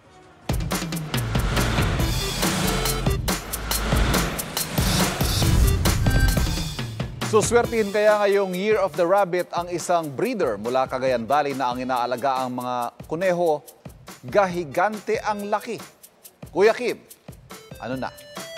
Suswertihin kaya ngayong Year of the Rabbit ang isang breeder mula Cagayan Valley na ang inaalaga ang mga kuneho, gahigante ang laki. Kuya Kim, ano na?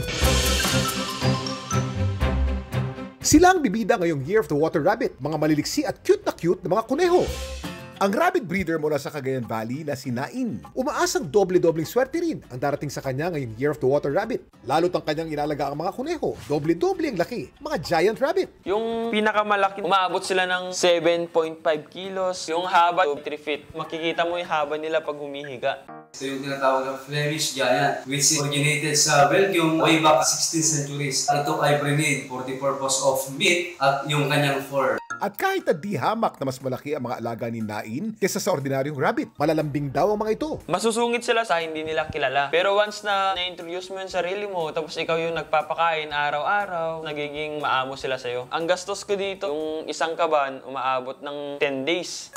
Sila ang bibida ngayong Year of the Water Rabbit, mga maliliksi at cute na mga kuneho. Ang rabbit breeder mula sa Cagayan Valley na si Nain, umaasang doble-dobleng swerte rin ang darating sa kanya ngayong Year of the Water Rabbit. Lalo't ang kanyang inalaga ang mga kuneho, doble-doble ang laki, mga giant rabbit. Yung pinakamalaki, umaabot sila ng 7.5 kilos. Yung haba, 3 feet. Makikita mo yung haba nila pag humihiga. So yung tinatawag ng Flemish Giant, which originated sa Belgium way back 16th centuries. Ito ay bred for the purpose of meat at yung kanyang fur. At kahit na di hamak na mas malaki ang mga alaga ni Nain kesa sa ordinaryong rabbit, malalambing daw ang mga ito. Masusungit sila sa hindi nila kilala. Pero once na na-introduce mo yung sarili mo, tapos ikaw yung nagpapakain araw-araw, nagiging maamo sila sa'yo. Ang gastos ko dito, yung isang kaban, umaabot ng 10 days.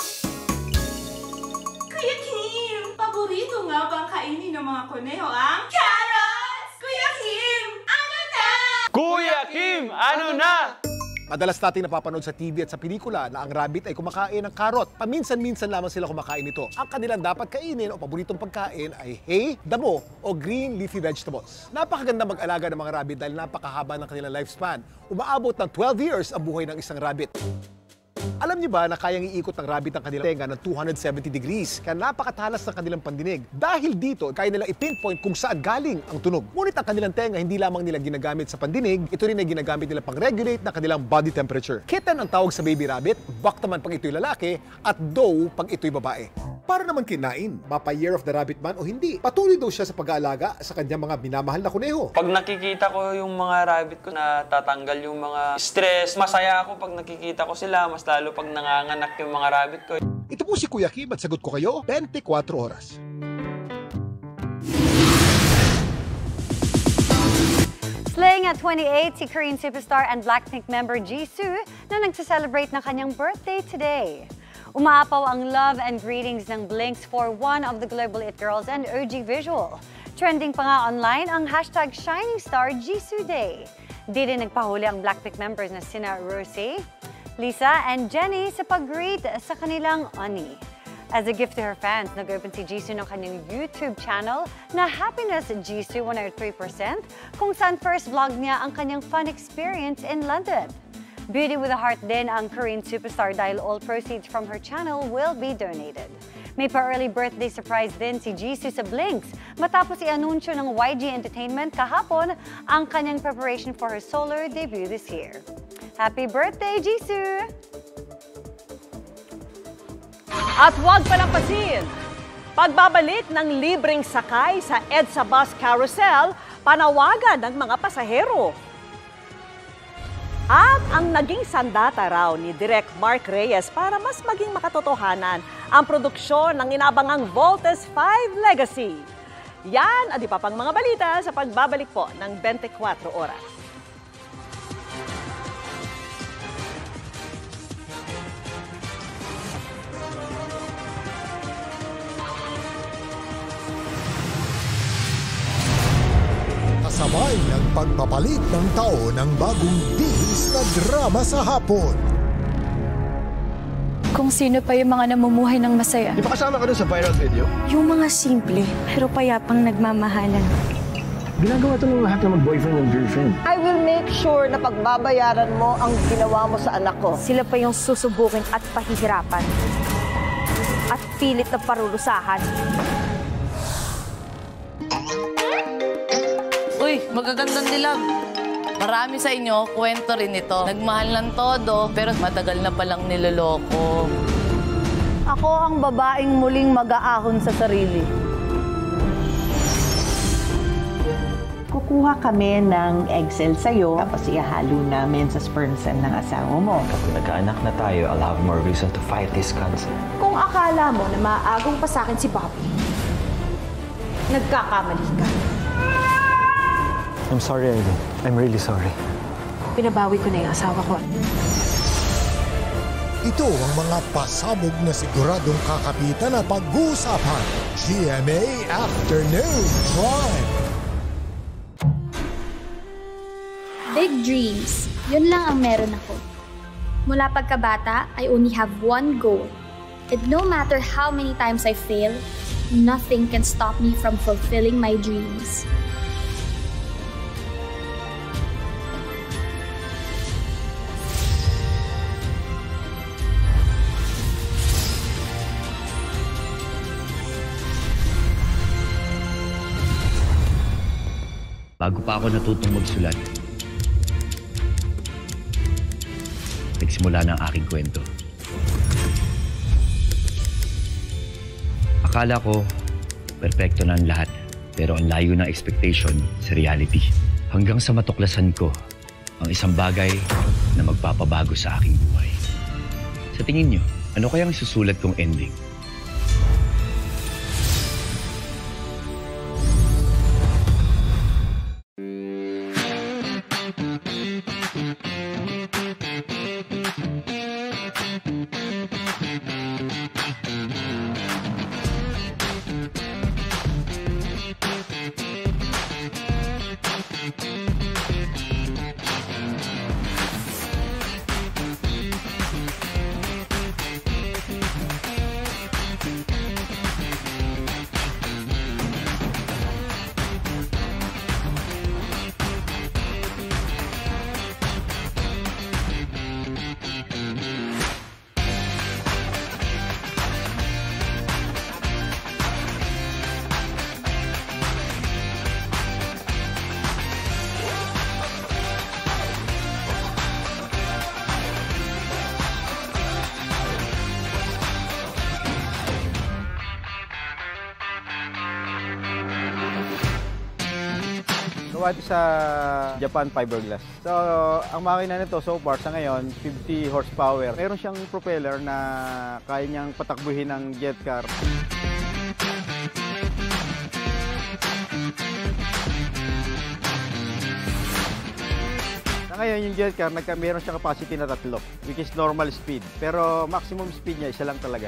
Kuya Kim, paborito nga bang kainin ng mga kuneho ang carrots? Kuya Kim, ano na? Kuya Kim, ano na? Madalas nating napapanood sa TV at sa pelikula na ang rabbit ay kumakain ng karot. Paminsan-minsan lamang sila kumakain nito. Ang kanilang dapat kainin o paboritong pagkain ay hay, damo o green leafy vegetables. Napakaganda mag-alaga ng mga rabbit dahil napakahaba ng kanilang lifespan. Umaabot ng 12 years ang buhay ng isang rabbit. Alam niyo ba na kayang iikot ng rabbit ang kanilang tenga ng 270 degrees kaya napakatalas ng kanilang pandinig. Dahil dito, kaya nila i-pinpoint kung saan galing ang tunog. Ngunit ang kanilang tenga hindi lamang nila ginagamit sa pandinig, ito rin ay ginagamit nila pang-regulate ng kanilang body temperature. Kitten ang tawag sa baby rabbit, buck naman pag ito'y lalaki, at doe pag ito'y babae. Para naman kinain, mapa-Year of the Rabbit man o hindi, patuloy daw siya sa pag-aalaga sa kanyang mga minamahal na kuneho. Pag nakikita ko yung mga rabbit ko na tatanggal yung mga stress, masaya ako pag nakikita ko sila, mas lalo pag nanganganak yung mga rabbit ko. Ito po si Kuya Kim at sagot ko kayo, 24 oras. Slaying at 28, si Korean superstar and Blackpink member Jisoo na nagsa-celebrate ng kanyang birthday today. Umaapaw ang love and greetings ng Blinks for one of the global it girls and OG visual. Trending pa nga online ang hashtag Shining Star Jisoo Day. Di rin nagpahuli ang Blackpink members na sina Rosie, Lisa and Jennie sa pag-greet sa kanilang Oni. As a gift to her fans, nag-open si Jisoo ng kanyang YouTube channel na Happiness Jisoo 103% kung saan first vlog niya ang kanyang fun experience in London. Beauty with a Heart din ang Korean superstar dahil all proceeds from her channel will be donated. May pa-early birthday surprise din si Jisoo sa Blinks matapos i-anunsyo ng YG Entertainment kahapon ang kanyang preparation for her solo debut this year. Happy birthday, Jisoo! At huwag palampasin, pagbabalik ng libreng sakay sa EDSA Bus Carousel, panawagan ng mga pasahero. At ang naging sandata raw ni Direk Mark Reyes para mas maging makatotohanan ang produksyon ng inabangang Voltes 5 Legacy. Yan at iba pang mga balita sa pagbabalik po ng 24 Oras. Kasabay ng pagpapalit ng taon ng bagong bihis na drama sa hapon. Kung sino pa yung mga namumuhay ng masaya. Di ba kasama ka dun sa viral video? Yung mga simple, pero payapang nagmamahalan. Ginagawa ito ng lahat ng mag-boyfriend and girlfriend. I will make sure na pagbabayaran mo ang ginawa mo sa anak ko. Sila pa yung susubukin at pahihirapan. At pilit na parurusahan. Uy, magagandang dilag. Marami sa inyo, kwento rin ito. Nagmahal ng todo, pero matagal na palang niloloko. Ako ang babaeng muling mag-aahon sa sarili. Kukuha kami ng egg cell sa'yo, tapos ihalo namin sa sperm cell ng asawa mo. Kapag nagkaanak na tayo, I'll have more reason to fight this cancer. Kung akala mo na maaagong pa sa akin si Bobby, nagkakamali ka. I'm sorry, Aileen. I'm really sorry. Pinabawi ko na yung asawa ko. Ito ang mga pasabog na siguradong kakapitan na pag-uusapan. GMA Afternoon Drive. Big dreams. Yun lang ang meron ako. Mula pagkabata, I only have one goal. And no matter how many times I fail, nothing can stop me from fulfilling my dreams. Bago pa ako natutong magsulat, nagsimula na ang aking kwento. Akala ko, perpekto na ang lahat, pero ang layo ng expectation sa reality. Hanggang sa matuklasan ko ang isang bagay na magpapabago sa aking buhay. Sa tingin nyo, ano kayang susulat kong ending? Gawa ito sa Japan fiberglass. So, ang makina nito so far sa ngayon, 50 horsepower. Meron siyang propeller na kaya niyang patakbuhin ng jet car. Sa ngayon, yung jet car, meron siyang capacity na 3, which is normal speed. Pero maximum speed niya, isa lang talaga.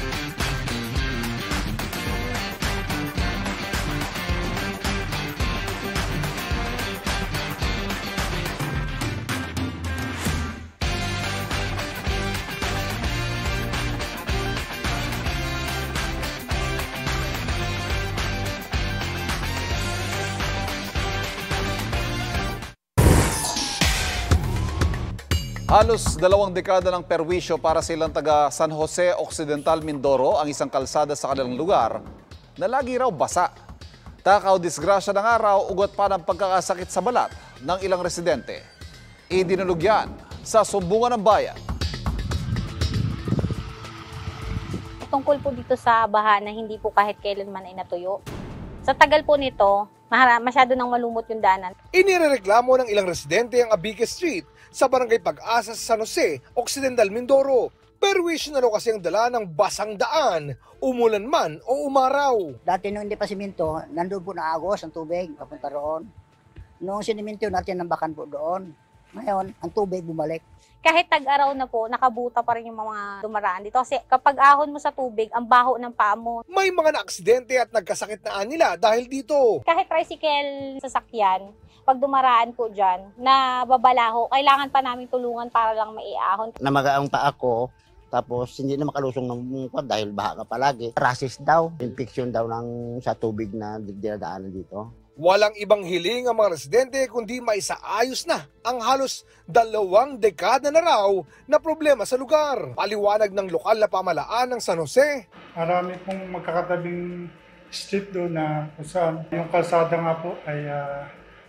Halos 2 dekada ng perwisyo para sa ilang taga San Jose Occidental, Mindoro ang isang kalsada sa kanilang lugar na lagi raw basa. Takaw disgrasya ng araw, ugat pa ng pagkakasakit sa balat ng ilang residente. Idinulog yan sa Sumbungan ng Bayan. Tungkol po dito sa baha na hindi po kahit kailanman ay natuyo. Sa tagal po nito, masyado nang malumot yung daanan. Inirereklamo ng ilang residente ang Abique Street sa Barangay Pag-asa sa San Jose, Occidental, Mindoro. Perwisyo na raw kasi ang dala ng basang daan, umulan man o umaraw. Dati nung hindi pa siminto, nandun po na agos ang tubig, papunta roon. Nung siniminto natin ng bakan po doon, ngayon ang tubig bumalik. Kahit tag-araw na po, nakabuta pa rin yung mga dumaraan dito. Kasi kapag ahon mo sa tubig, ang baho ng paa mo. May mga na-aksidente at nagkasakit na nila dahil dito. Kahit tricycle sasakyan, pag dumaraan po dyan, na babalaho, kailangan pa namin tulungan para lang maiahon. Namagaang pa ako, tapos hindi na makalusong ng mukha dahil baha ka palagi. Rasis daw, infection daw ng sa tubig na dinadaanan dito. Walang ibang hiling ang mga residente kundi maisaayos na ang halos 2 dekada na raw na problema sa lugar. Paliwanag ng lokal na pamahalaan ng San Jose. Marami pong magkakatabing street doon na kung saan yung kalsada nga po ay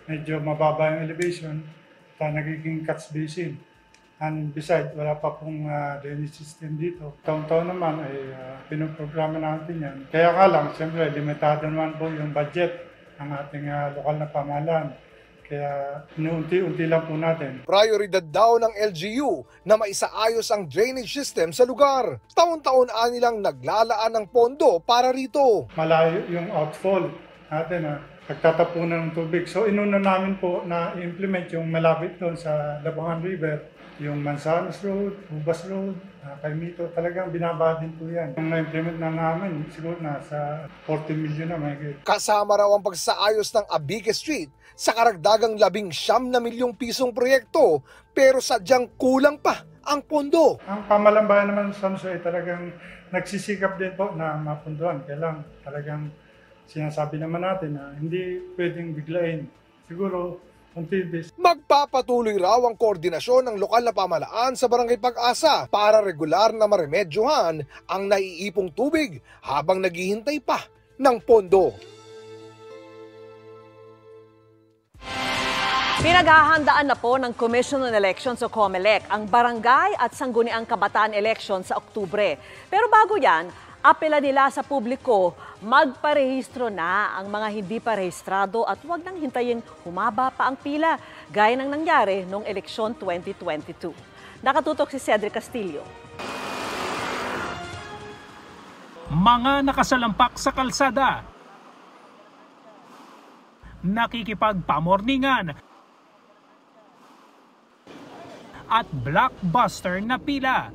medyo mababa yung elevation, nagiging catch basin. And besides, wala pa pong drainage system dito. Taon-taon naman ay pinoprograma natin yan. Kaya ka lang, siyempre, limitado naman po yung budget ng ating lokal na pamahalaan. Kaya inuunti-unti lang po natin. Prioridad daw ng LGU na maisaayos ang drainage system sa lugar. Taon-taon nilang naglalaan ng pondo para rito. Malayo yung outfall natin, nagtatapunan ng tubig. So inuna namin po na i-implement yung malapit doon sa Labangan River. Yung Manzanas Road, Ubas Road, Caimito, talagang binaba din po yan. Yung na-implement na namin, siguro nasa 40 million na may. Kasama raw ang pagsaayos ng Abique Street sa karagdagang 19 na milyong pisong proyekto, pero sadyang kulang pa ang pondo. Ang pamalambayan naman sa San Jose ay talagang nagsisikap din po na mapunduan. Kaya lang talagang sinasabi naman natin na hindi pwedeng biglain. Siguro, magpapatuloy raw ang koordinasyon ng lokal na pamahalaan sa Barangay Pag-asa para regular na maremedyohan ang naiipong tubig habang naghihintay pa ng pondo. Pinaghahandaan na po ng Commission on Elections o COMELEC ang barangay at sangguniang kabataan election sa Oktubre. Pero bago yan, apela nila sa publiko, magparehistro na ang mga hindi pa rehistrado at huwag nang hintayin humaba pa ang pila, gaya ng nangyari noong eleksyon 2022. Nakatutok si Cedric Castillo. Mga nakasalampak sa kalsada, nakikipagpamorningan, at blockbuster na pila.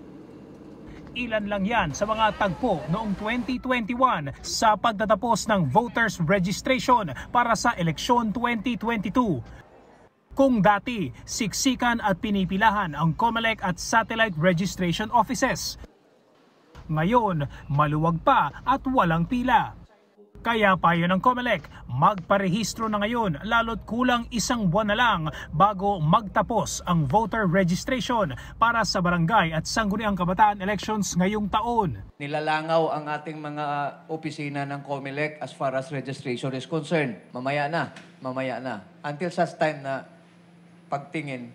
Ilan lang yan sa mga tagpo noong 2021 sa pagtatapos ng voters registration para sa eleksyon 2022. Kung dati, siksikan at pinipilahan ang COMELEC at satellite registration offices. Ngayon, maluwag pa at walang pila. Kaya payo ng COMELEC, magparehistro na ngayon lalo't kulang 1 buwan na lang bago magtapos ang voter registration para sa barangay at sangguniang kabataan elections ngayong taon. Nilalangaw ang ating mga opisina ng COMELEC as far as registration is concerned. Mamaya na. Until such time na pagtingin,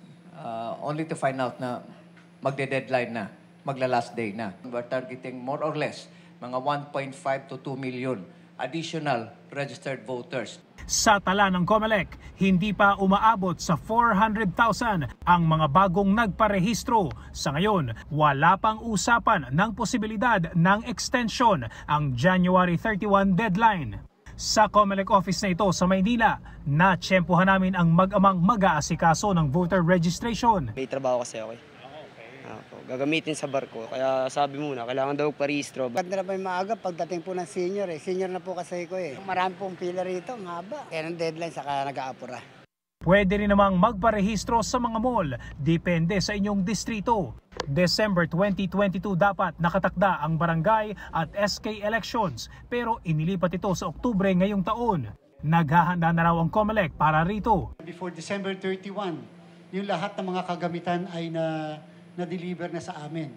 only to find out na magde-deadline na, magla-last day na. We're targeting more or less mga 1.5 to 2 million additional registered voters. Sa tala ng COMELEC, hindi pa umaabot sa 400,000 ang mga bagong nagparehistro. Sa ngayon, wala pang usapan ng posibilidad ng extension ang January 31 deadline. Sa COMELEC office na ito sa Maynila, natsyempohan namin ang mag-amang mag-aasikaso ng voter registration. May trabaho kasi ako. Gagamitin sa barko. Kaya sabi muna, kailangan daw parehistro. Ganda na pa yung maaga pagdating po ng senior eh. Senior na po kasi ko eh. Marami pong pila rito, mahaba. Kaya ng deadline, saka nag-aapura. Pwede rin namang magparehistro sa mga mall. Depende sa inyong distrito. December 2022 dapat nakatakda ang barangay at SK elections. Pero inilipat ito sa Oktubre ngayong taon. Naghahanda na raw ang COMELEC para rito. Before December 31, yung lahat ng mga kagamitan ay na-deliver na sa amin.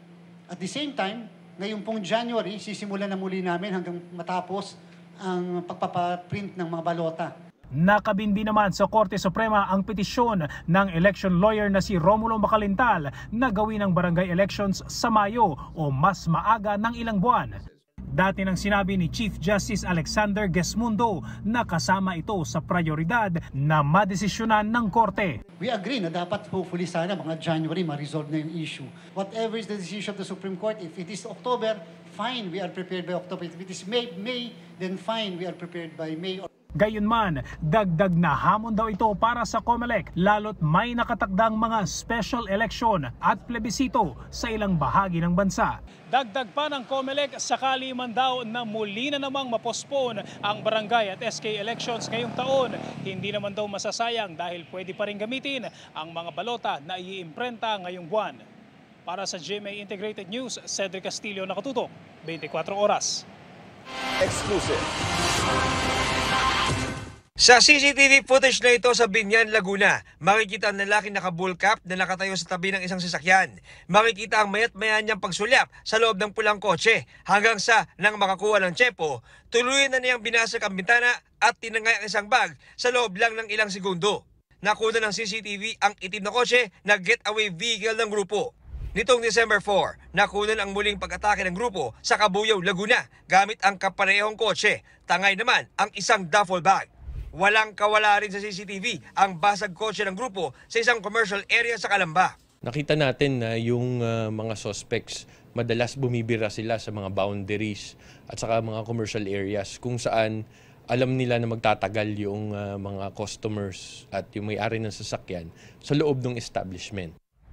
At the same time, ngayon pong January, sisimulan na muli namin hanggang matapos ang pagpapaprint ng mga balota. Nakabindi naman sa Korte Suprema ang petisyon ng election lawyer na si Romulo Macalintal na gawin ang barangay elections sa Mayo o mas maaga ng ilang buwan. Dati nang sinabi ni Chief Justice Alexander Gesmundo na kasama ito sa prioridad na madesisyonan ng Korte. We agree na dapat hopefully sana mga January ma-resolve na yung issue. Whatever is the decision of the Supreme Court, if it is October, fine, we are prepared by October. If it is May, then fine, we are prepared by May. Gayunman, dagdag na hamon daw ito para sa COMELEC lalo't may nakatakdang mga special election at plebisito sa ilang bahagi ng bansa. Dagdag pa ng COMELEC, sakali man daw na muli na namang mapospone ang barangay at SK elections ngayong taon, hindi naman daw masasayang dahil pwede pa rin gamitin ang mga balota na iimprenta ngayong buwan. Para sa GMA Integrated News, Cedric Castillo, nakatutok, 24 Oras. Exclusive. Sa CCTV footage na ito sa Binyan, Laguna, makikita ang lalaking naka-bull cap na nakatayo sa tabi ng isang sasakyan. Makikita ang mayat-maya niyang pagsulyap sa loob ng pulang kotse hanggang sa nang makakuha ng tiyempo, tuluyan na niyang binasag ang bintana at tinangay ang isang bag sa loob lang ng ilang segundo. Nakuna ng CCTV ang itim na kotse na getaway vehicle ng grupo. Nitong December 4, nakunan ang muling pag-atake ng grupo sa Cabuyao, Laguna gamit ang kaparehong kotse. Tangay naman ang isang duffel bag. Walang kawala rin sa CCTV ang basag kotse ng grupo sa isang commercial area sa Calamba. Nakita natin na yung mga suspects, madalas bumibira sila sa mga boundaries at saka mga commercial areas kung saan alam nila na magtatagal yung mga customers at yung may-ari ng sasakyan sa loob ng establishment.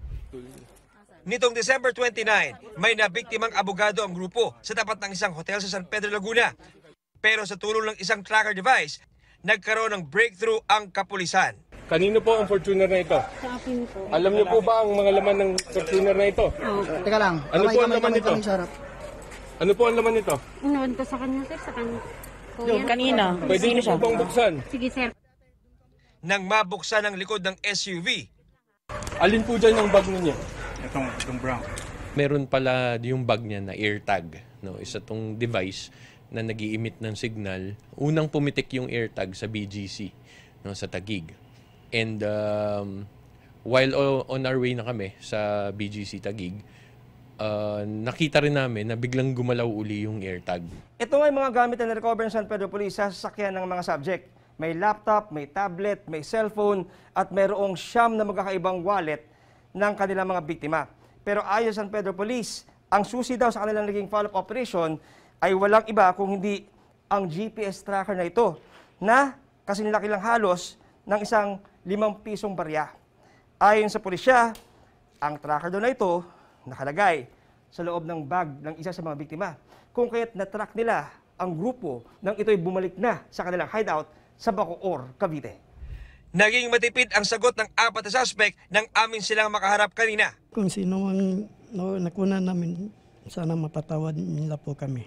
Nitong December 29, may nabiktimang abogado ang grupo sa tapat ng isang hotel sa San Pedro, Laguna. Pero sa tulong ng isang tracker device, nagkaroon ng breakthrough ang kapulisan. Kanino po ang Fortuner na ito? Sa akin po. Alam niyo po ba ang mga laman ng Fortuner na ito? Teka lang. Ano po ang laman nito? Ano po ang laman nito? Inuwan ko sa kanya, sir. Sa kanya. Yung kanina. Pwede niyo po bang buksan? Sige, sir. Nang mabuksan ang likod ng SUV. Alin po dyan ang bag ninyo? Itong brown. Meron pala yung bag niya na AirTag. No? Isa tong device na nag-i-emit ng signal. Unang pumitik yung AirTag sa BGC, no, sa Taguig. And while on our way na kami sa BGC Taguig, nakita rin namin na biglang gumalaw uli yung AirTag. Ito ay mga gamit na na-recover ng San Pedro Police sa sasakyan ng mga subject. May laptop, may tablet, may cellphone, at mayroong 9 na magkakaibang wallet ng kanilang mga biktima. Pero ayon sa San Pedro Police, ang susi daw sa kanilang naging follow-up operation ay walang iba kung hindi ang GPS tracker na ito na kasinlaki lang halos ng isang 5 pisong barya. Ayon sa pulisya, ang tracker daw na ito nakalagay sa loob ng bag ng isa sa mga biktima. Kung kaya't na-track nila ang grupo nang ito'y bumalik na sa kanilang hideout sa Bacoor, Cavite. Naging matipid ang sagot ng 4 na suspect nang amin silang makaharap kanina. Kung sino ang nakuna namin, sana mapatawad nila po kami.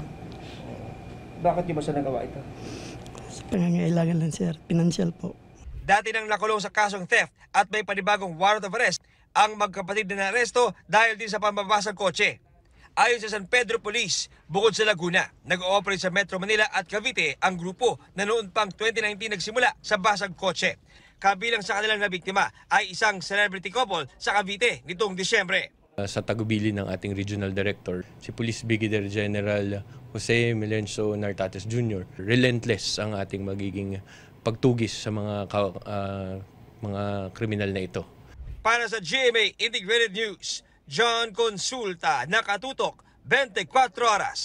Bakit di ba siya nagawa ito? Sa pangangailangan lang, sir. Financial po. Dati nang nakulong sa kasong theft at may panibagong warrant of arrest ang magkapatid na naresto dahil din sa pambabasag kotse. Ayon sa San Pedro Police, bukod sa Laguna, nag-ooperate sa Metro Manila at Cavite ang grupo na noon pang 2019 nagsimula sa basag kotse. Kabilang sa kanilang nabiktima ay isang celebrity couple sa Cavite nitong Disyembre. Sa tagubili ng ating Regional Director, si Police Brigadier General Jose Melencio Nartates Jr., relentless ang ating magiging pagtugis sa mga kriminal na ito. Para sa GMA Integrated News, John Consulta, nakatutok 24 oras.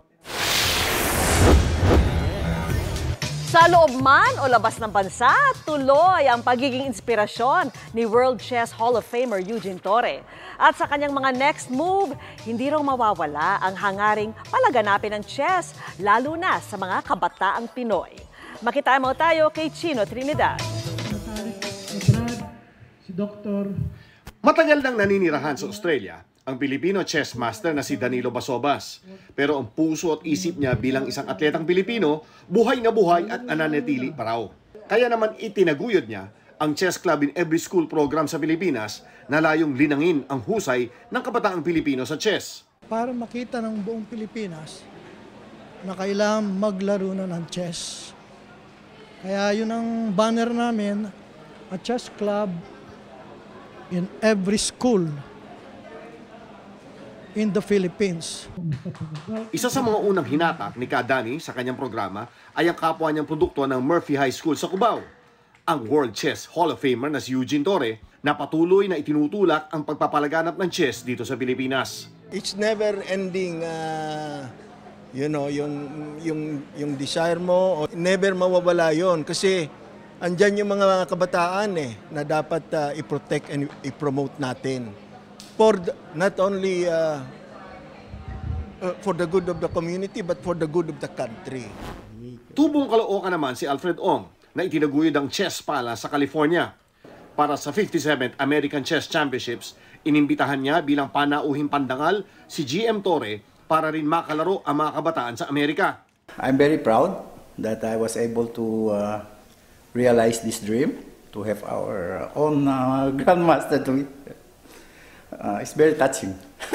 Sa loob man o labas ng bansa, tuloy ang pagiging inspirasyon ni World Chess Hall of Famer Eugene Torre. At sa kanyang mga next move, hindi raw mawawala ang hangaring palaganapin ng chess, lalo na sa mga kabataang Pinoy. Makitaan mo tayo kay Chino Trinidad. Si Dr. Matagal nang naninirahan sa Australia ang Pilipino chess master na si Danilo Basobas. Pero ang puso at isip niya bilang isang atletang Pilipino, buhay na buhay at nananatili pa raw. Kaya naman itinaguyod niya ang Chess Club in Every School program sa Pilipinas na layong linangin ang husay ng kabataang Pilipino sa chess. Para makita ng buong Pilipinas na kailangan maglaro na ng chess. Kaya yun ang banner namin, a chess club in every school in the Philippines. Isa sa mga unang hinatak ni Kadani sa kanyang programa ay ang kapwa niyang produkto ng Murphy High School sa Cubao. Ang World Chess Hall of Famer na si Eugene Torre na patuloy na itinutulak ang pagpapalaganap ng chess dito sa Pilipinas. It's never ending, yung desire mo, never mawawala yon kasi andyan yung mga kabataan na dapat i-protect and i-promote natin. Not only for the good of the community, but for the good of the country. Tubong Caloocan naman si Alfred Ong na itinaguyod ang Chess Palace sa California. Para sa 57th American Chess Championships, inimbitahan niya bilang panauhing pandangal si GM Torre para rin makalaro ang mga kabataan sa Amerika. I'm very proud that I was able to realize this dream to have our own grandmaster to it. It's very touching.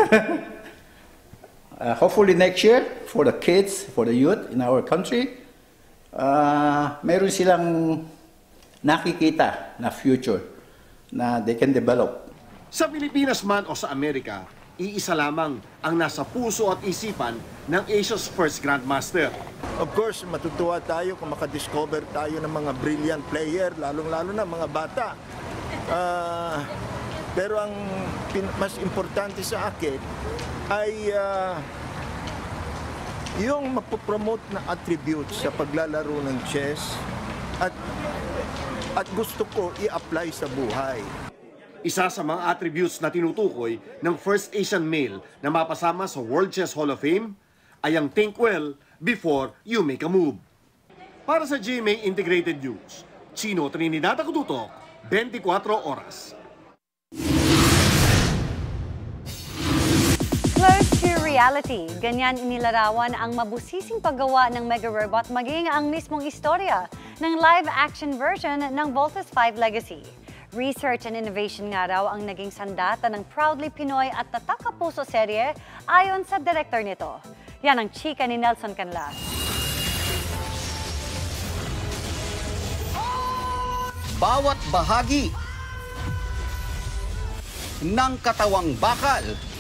Hopefully next year, for the kids, for the youth in our country, meron silang nakikita na future na they can develop. Sa Pilipinas man o sa Amerika, iisa lamang ang nasa puso at isipan ng Asia's first Grandmaster. Of course, matutuwa tayo kung makadiscover tayo ng mga brilliant player, lalong-lalo na mga bata. Pero ang mas importante sa akin ay yung mapopromote na attributes sa paglalaro ng chess at gusto ko i-apply sa buhay. Isa sa mga attributes na tinutukoy ng first Asian male na mapasama sa World Chess Hall of Fame ay ang think well before you make a move. Para sa GMA Integrated News, Chino Trinidad Akututok, 24 Oras. Close to reality, ganyan inilarawan ang mabusising paggawa ng Mega Robot maging ang mismong istorya ng live-action version ng Voltes 5 Legacy. Research and innovation nga raw ang naging sandata ng proudly Pinoy at tatak-kapuso serye ayon sa director nito. Yan ang chika ni Nelson Canlas. Bawat bahagi ng katawang bakal.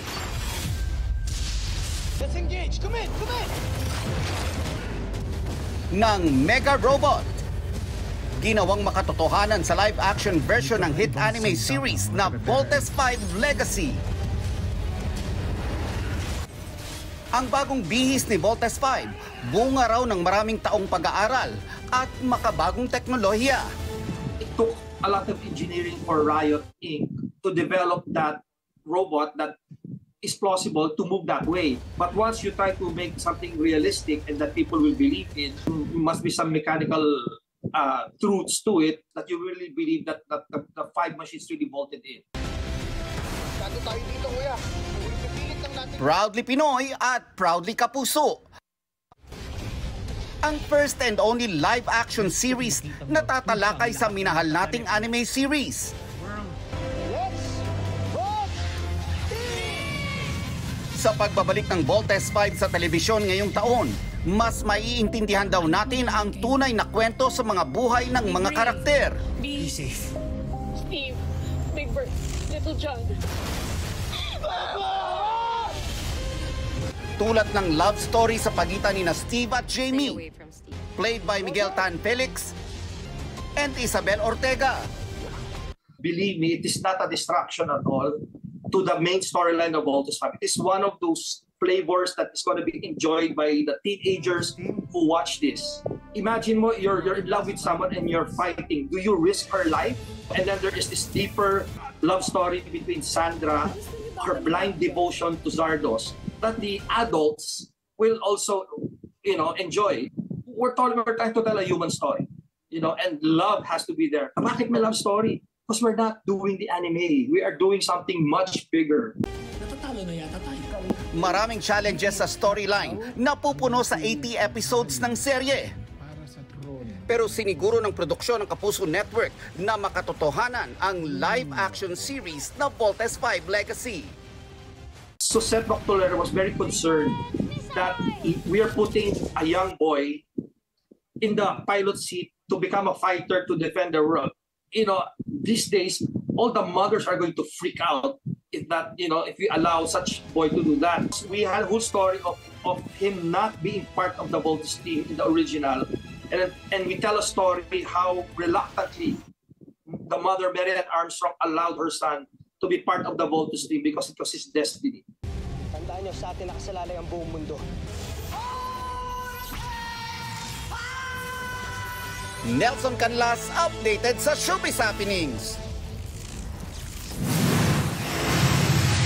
Let's engage! Come in! Come in! Ng Mega Robot. Ginawang makatotohanan sa live-action version ng hit anime series na Voltes 5 Legacy. Ang bagong bihis ni Voltes 5, bunga raw ng maraming taong pag-aaral at makabagong teknolohiya. It took a lot of engineering for Riot Inc. to develop that robot that is plausible to move that way. But once you try to make something realistic and that people will believe in, must be some mechanical truths to it that you really believe that the 5 machines really bolted in. Proudly Pinoy at proudly Kapuso. Ang first and only live-action series na tatalakay sa minahal nating anime series. Sa pagbabalik ng Voltes 5 sa telebisyon ngayong taon, mas maiintindihan daw natin ang tunay na kwento sa mga buhay ng mga karakter. Be safe. Steve, Big Bird, Little John. Tulad ng love story sa pagitan ni Steve at Jamie, played by Miguel Tan Felix and Isabel Ortega. Believe me, it is not a distraction at all to the main storyline of Voltes 5. It is one of those flavors that is going to be enjoyed by the teenagers who watch this. Imagine mo, you're in love with someone and you're fighting. Do you risk her life? And then there is this deeper love story between Sandra, her blind devotion to Zardos, that the adults will also, enjoy. We're trying to tell a human story, and love has to be there. Bakit may love story? Because we're not doing the anime. We are doing something much bigger. Natatalo na yata tayo. Maraming challenges sa storyline na pupuno sa 80 episodes ng serye. Pero siniguro ng produksyon ng Kapuso Network na makatotohanan ang live-action series na Voltes 5 Legacy. So Seth Noctolero was very concerned that we are putting a young boy in the pilot seat to become a fighter to defend the world. These days, all the mothers are going to freak out if we allow such boy to do that. We had a whole story of him not being part of the Voltes team in the original, and we tell a story how reluctantly the mother, Marianne Armstrong, allowed her son to be part of the Voltes team because it was his destiny. Tandaan niyo, sa atin nakasalalay ang buong mundo. Nelson Canlas, updated sa Showbiz Happenings.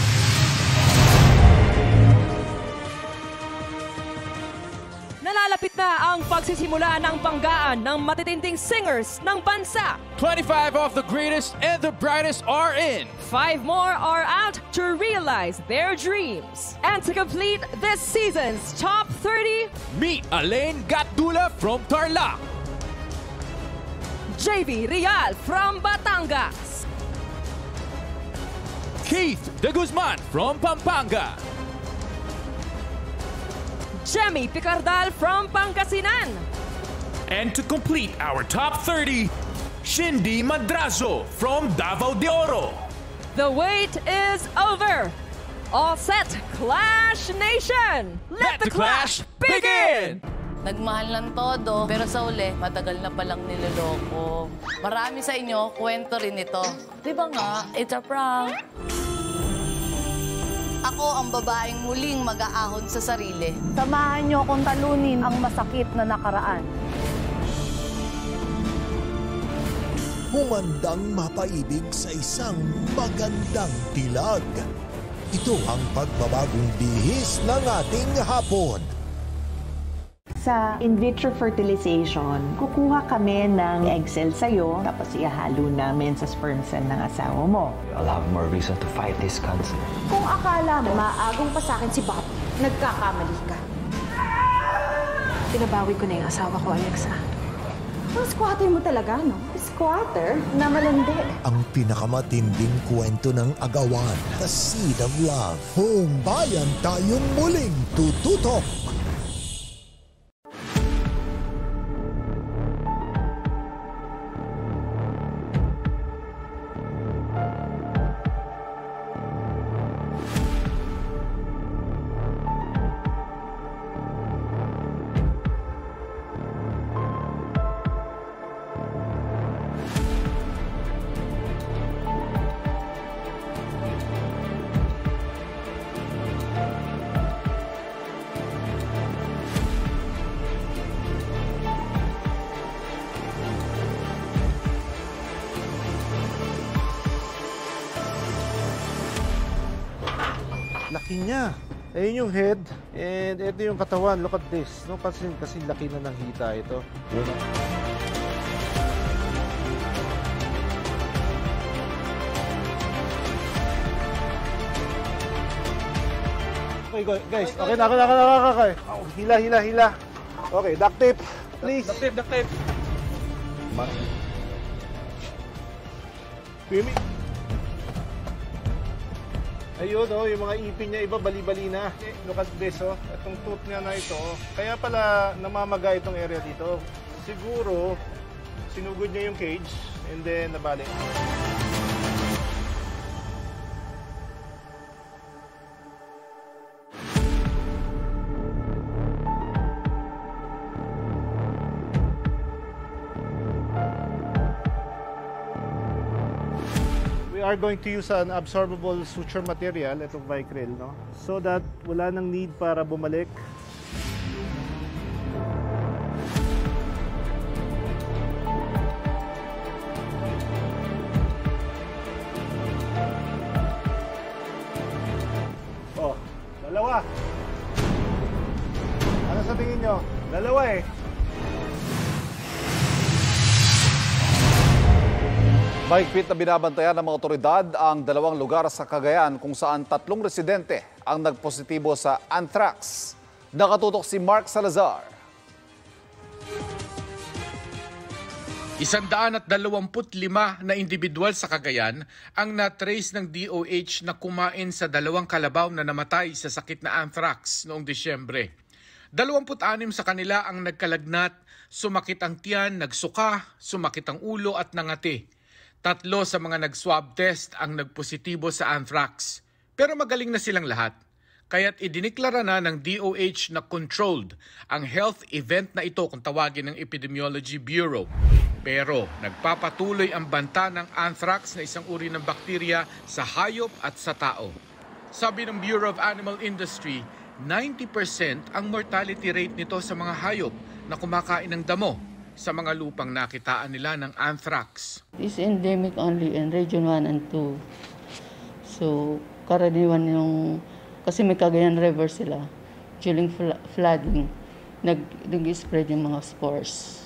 Nalalapit na ang pagsisimula ng banggaan ng matitinding singers ng bansa. 25 of the greatest and the brightest are in. 5 more are out to realize their dreams. And to complete this season's top 30, meet Alain Gatdula from Tarlac, JV Real from Batangas, Keith De Guzman from Pampanga, Jemmy Picardal from Pangasinan. and to complete our top 30, Shindy Madrazo from Davao de Oro. The wait is over. All set, Clash Nation! Let the clash begin! Nagmahal ng todo, pero sa uli, matagal na palang niloloko. Marami sa inyo, kwento rin ito. Di ba nga, it's a prank. Ako ang babaeng muling mag-aahon sa sarili. Samahan niyo akong talunin ang masakit na nakaraan. Humandang mapaibig sa isang magandang dilag. Ito ang pagbabagong bihis ng ating hapon. Sa in vitro fertilization, kukuha kami ng egg cell sa'yo, tapos ihalo namin sa sperm cell ng asawa mo. I'll have more reason to fight this cancer. Kung akala mo, maagong pa sa akin si Bob, nagkakamali ka. Pinabawi ko na yung asawa ko, Alexa. Ang squatter mo talaga, no? Squatter na malandi. Ang pinakamatinding kwento ng agawan, The Seed of Love. Buong bayan tayong muling tututok. Laki niya. Ayun yung head, and ito yung katawan. Look at this. No, kasi laki na ng hita ito. Okay, guys. Okay na. Hila. Okay, duct tape. Please. Duct tape. Pimi. Ayun, yung mga ipin niya, iba bali-bali na. Look at this, itong tooth niya na ito. Kaya pala namamaga itong area dito. Siguro, sinugod niya yung cage, and then nabalik. We are going to use an absorbable suture material, itong Vicryl, no? So that wala nang need para bumalik. Oh, dalawa. Ano sa tingin nyo? Dalawa eh. Mahigpit na binabantayan ng mga otoridad ang dalawang lugar sa Cagayan kung saan 3 residente ang nagpositibo sa anthrax. Nakatutok si Mark Salazar. 125 na individual sa Cagayan ang na-trace ng DOH na kumain sa 2 kalabaw na namatay sa sakit na anthrax noong Disyembre. 26 sa kanila ang nagkalagnat, sumakit ang tiyan, nagsuka, sumakit ang ulo at nangati. 3 sa mga nag-swab test ang nagpositibo sa anthrax. Pero magaling na silang lahat. Kaya't idiniklara na ng DOH na controlled ang health event na ito kung tawagin ng Epidemiology Bureau. Pero nagpapatuloy ang banta ng anthrax na isang uri ng bakterya sa hayop at sa tao. Sabi ng Bureau of Animal Industry, 90% ang mortality rate nito sa mga hayop na kumakain ng damo sa mga lupang nakitaan nila ng anthrax. It's endemic only in Region 1 and 2. So, karaniwan yung, kasi may Cagayan River sila, during flooding, nag-spread yung mga spores.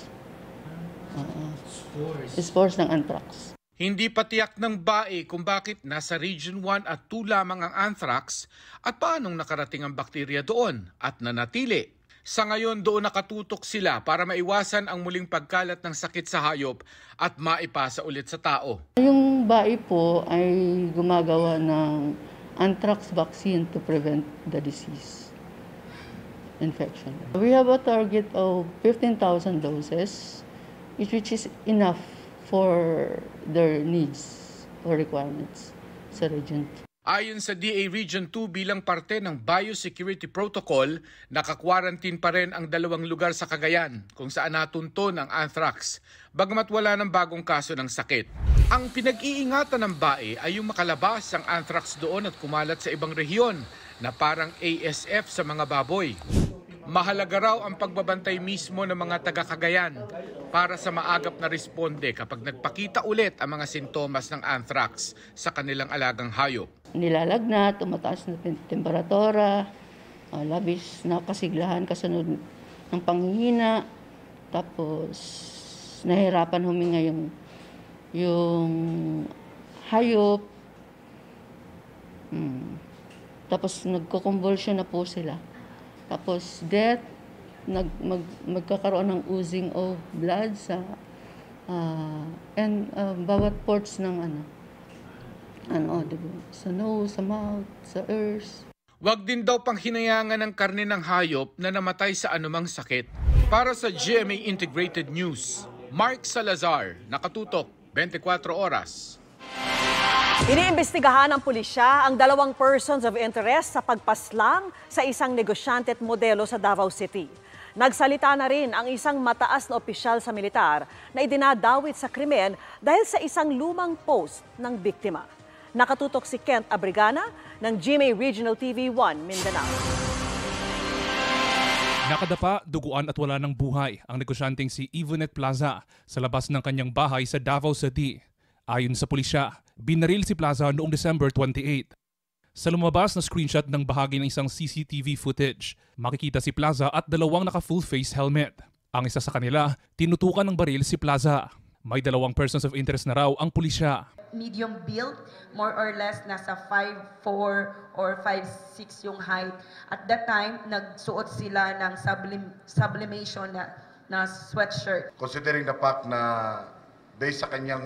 Spores ng anthrax. Hindi pa tiyak ng BAE kung bakit nasa Region 1 at 2 lamang ang anthrax at paanong nakarating ang bakterya doon at nanatili. Sa ngayon doon nakatutok sila para maiwasan ang muling pagkalat ng sakit sa hayop at maipasa ulit sa tao. Yung BAE po ay gumagawa ng anthrax vaccine to prevent the disease infection. We have a target of 15,000 doses, which is enough for their needs or requirements sa region. Ayon sa DA Region 2 bilang parte ng Biosecurity Protocol, naka-quarantine pa rin ang 2 lugar sa Cagayan kung saan natunton ang anthrax, bagamat wala ng bagong kaso ng sakit. Ang pinag-iingatan ng BAE ay yung makalabas ang anthrax doon at kumalat sa ibang rehiyon na parang ASF sa mga baboy. Mahalaga raw ang pagbabantay mismo ng mga taga-Cagayan para sa maagap na responde kapag nagpakita ulit ang mga sintomas ng anthrax sa kanilang alagang hayop. Nilalagnat, tumataas na temperatura, labis na kasiglahan kasunod ng panghihina, tapos nahirapan huminga yung hayop, tapos nagko-convulsion na po sila. Tapos death, magkakaroon ng oozing of blood sa bawat ports ng sa nose, sa mouth, sa ears. Huwag din daw pang hinayangan ng karne ng hayop na namatay sa anumang sakit. Para sa GMA Integrated News, Mark Salazar, nakatutok, 24 Oras. Iniimbestigahan ng pulisya ang 2 persons of interest sa pagpaslang sa isang negosyante at modelo sa Davao City. Nagsalita na rin ang isang mataas na opisyal sa militar na idinadawit sa krimen dahil sa isang lumang post ng biktima. Nakatutok si Kent Abrigana ng GMA Regional TV 1 Mindanao. Nakadapa, duguan at wala ng buhay ang negosyanteng si Yvonne Plaza sa labas ng kanyang bahay sa Davao City. Ayon sa pulisya, binaril si Plaza noong December 28. Sa lumabas na screenshot ng bahagi ng isang CCTV footage, makikita si Plaza at 2 naka-full face helmet. Ang isa sa kanila, tinutukan ng baril si Plaza. May 2 persons of interest na raw ang pulisya. Medium build, more or less nasa 5'4 or 5'6 yung height. At that time, nagsuot sila ng sublimation na sweatshirt. Considering the fact na based sa kanyang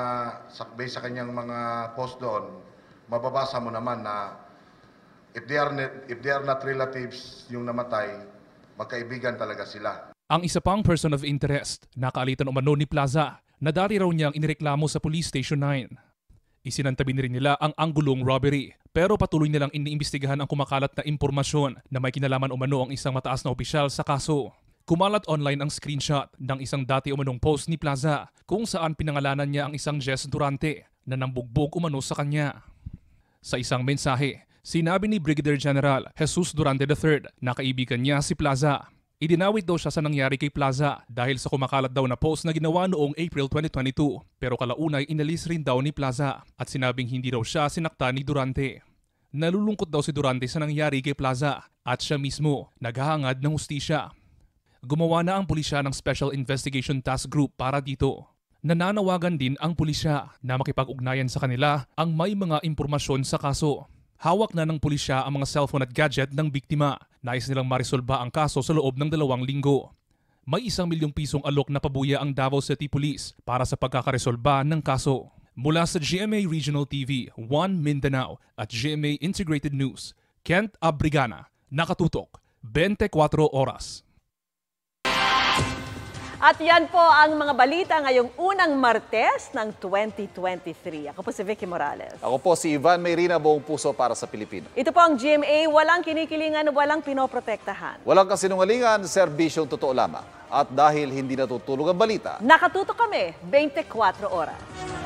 mga post doon, mababasa mo naman na if they are not relatives yung namatay, magkaibigan talaga sila. Ang isa pang person of interest, nakaalitan umano ni Plaza, na dati raw niyang inireklamo sa Police Station 9. Isinantabi rin nila ang anggulong robbery, pero patuloy nilang iniimbestigahan ang kumakalat na impormasyon na may kinalaman umano ang isang mataas na opisyal sa kaso. Kumalat online ang screenshot ng isang dati umanong post ni Plaza kung saan pinangalanan niya ang isang Jess Durante na nambugbog umano sa kanya. Sa isang mensahe, sinabi ni Brigadier General Jesus Durante III na kaibigan niya si Plaza. Idinawit daw siya sa nangyari kay Plaza dahil sa kumakalat daw na post na ginawa noong April 2022 pero kalaunay inalis rin daw ni Plaza at sinabing hindi raw siya sinaktan ni Durante. Nalulungkot daw si Durante sa nangyari kay Plaza at siya mismo naghahangad ng hustisya. Gumawa na ang pulisya ng Special Investigation Task Group para dito. Nananawagan din ang pulisya na makipag-ugnayan sa kanila ang may mga impormasyon sa kaso. Hawak na ng pulisya ang mga cellphone at gadget ng biktima. Nais nilang marisolba ang kaso sa loob ng 2 linggo. May 1 milyong pisong alok na pabuya ang Davao City Police para sa pagkakaresolba ng kaso. Mula sa GMA Regional TV 1 Mindanao at GMA Integrated News, Kent Abrigana, nakatutok, 24 Oras. At yan po ang mga balita ngayong unang Martes ng 2023. Ako po si Vicky Morales. Ako po si Ivan Mayrina, buong puso para sa Pilipino. Ito po ang GMA, walang kinikilingan, walang pinoprotektahan. Walang kasinungalingan, serbisyong totoo lamang. At dahil hindi natutulog ang balita, nakatutok kami 24 oras.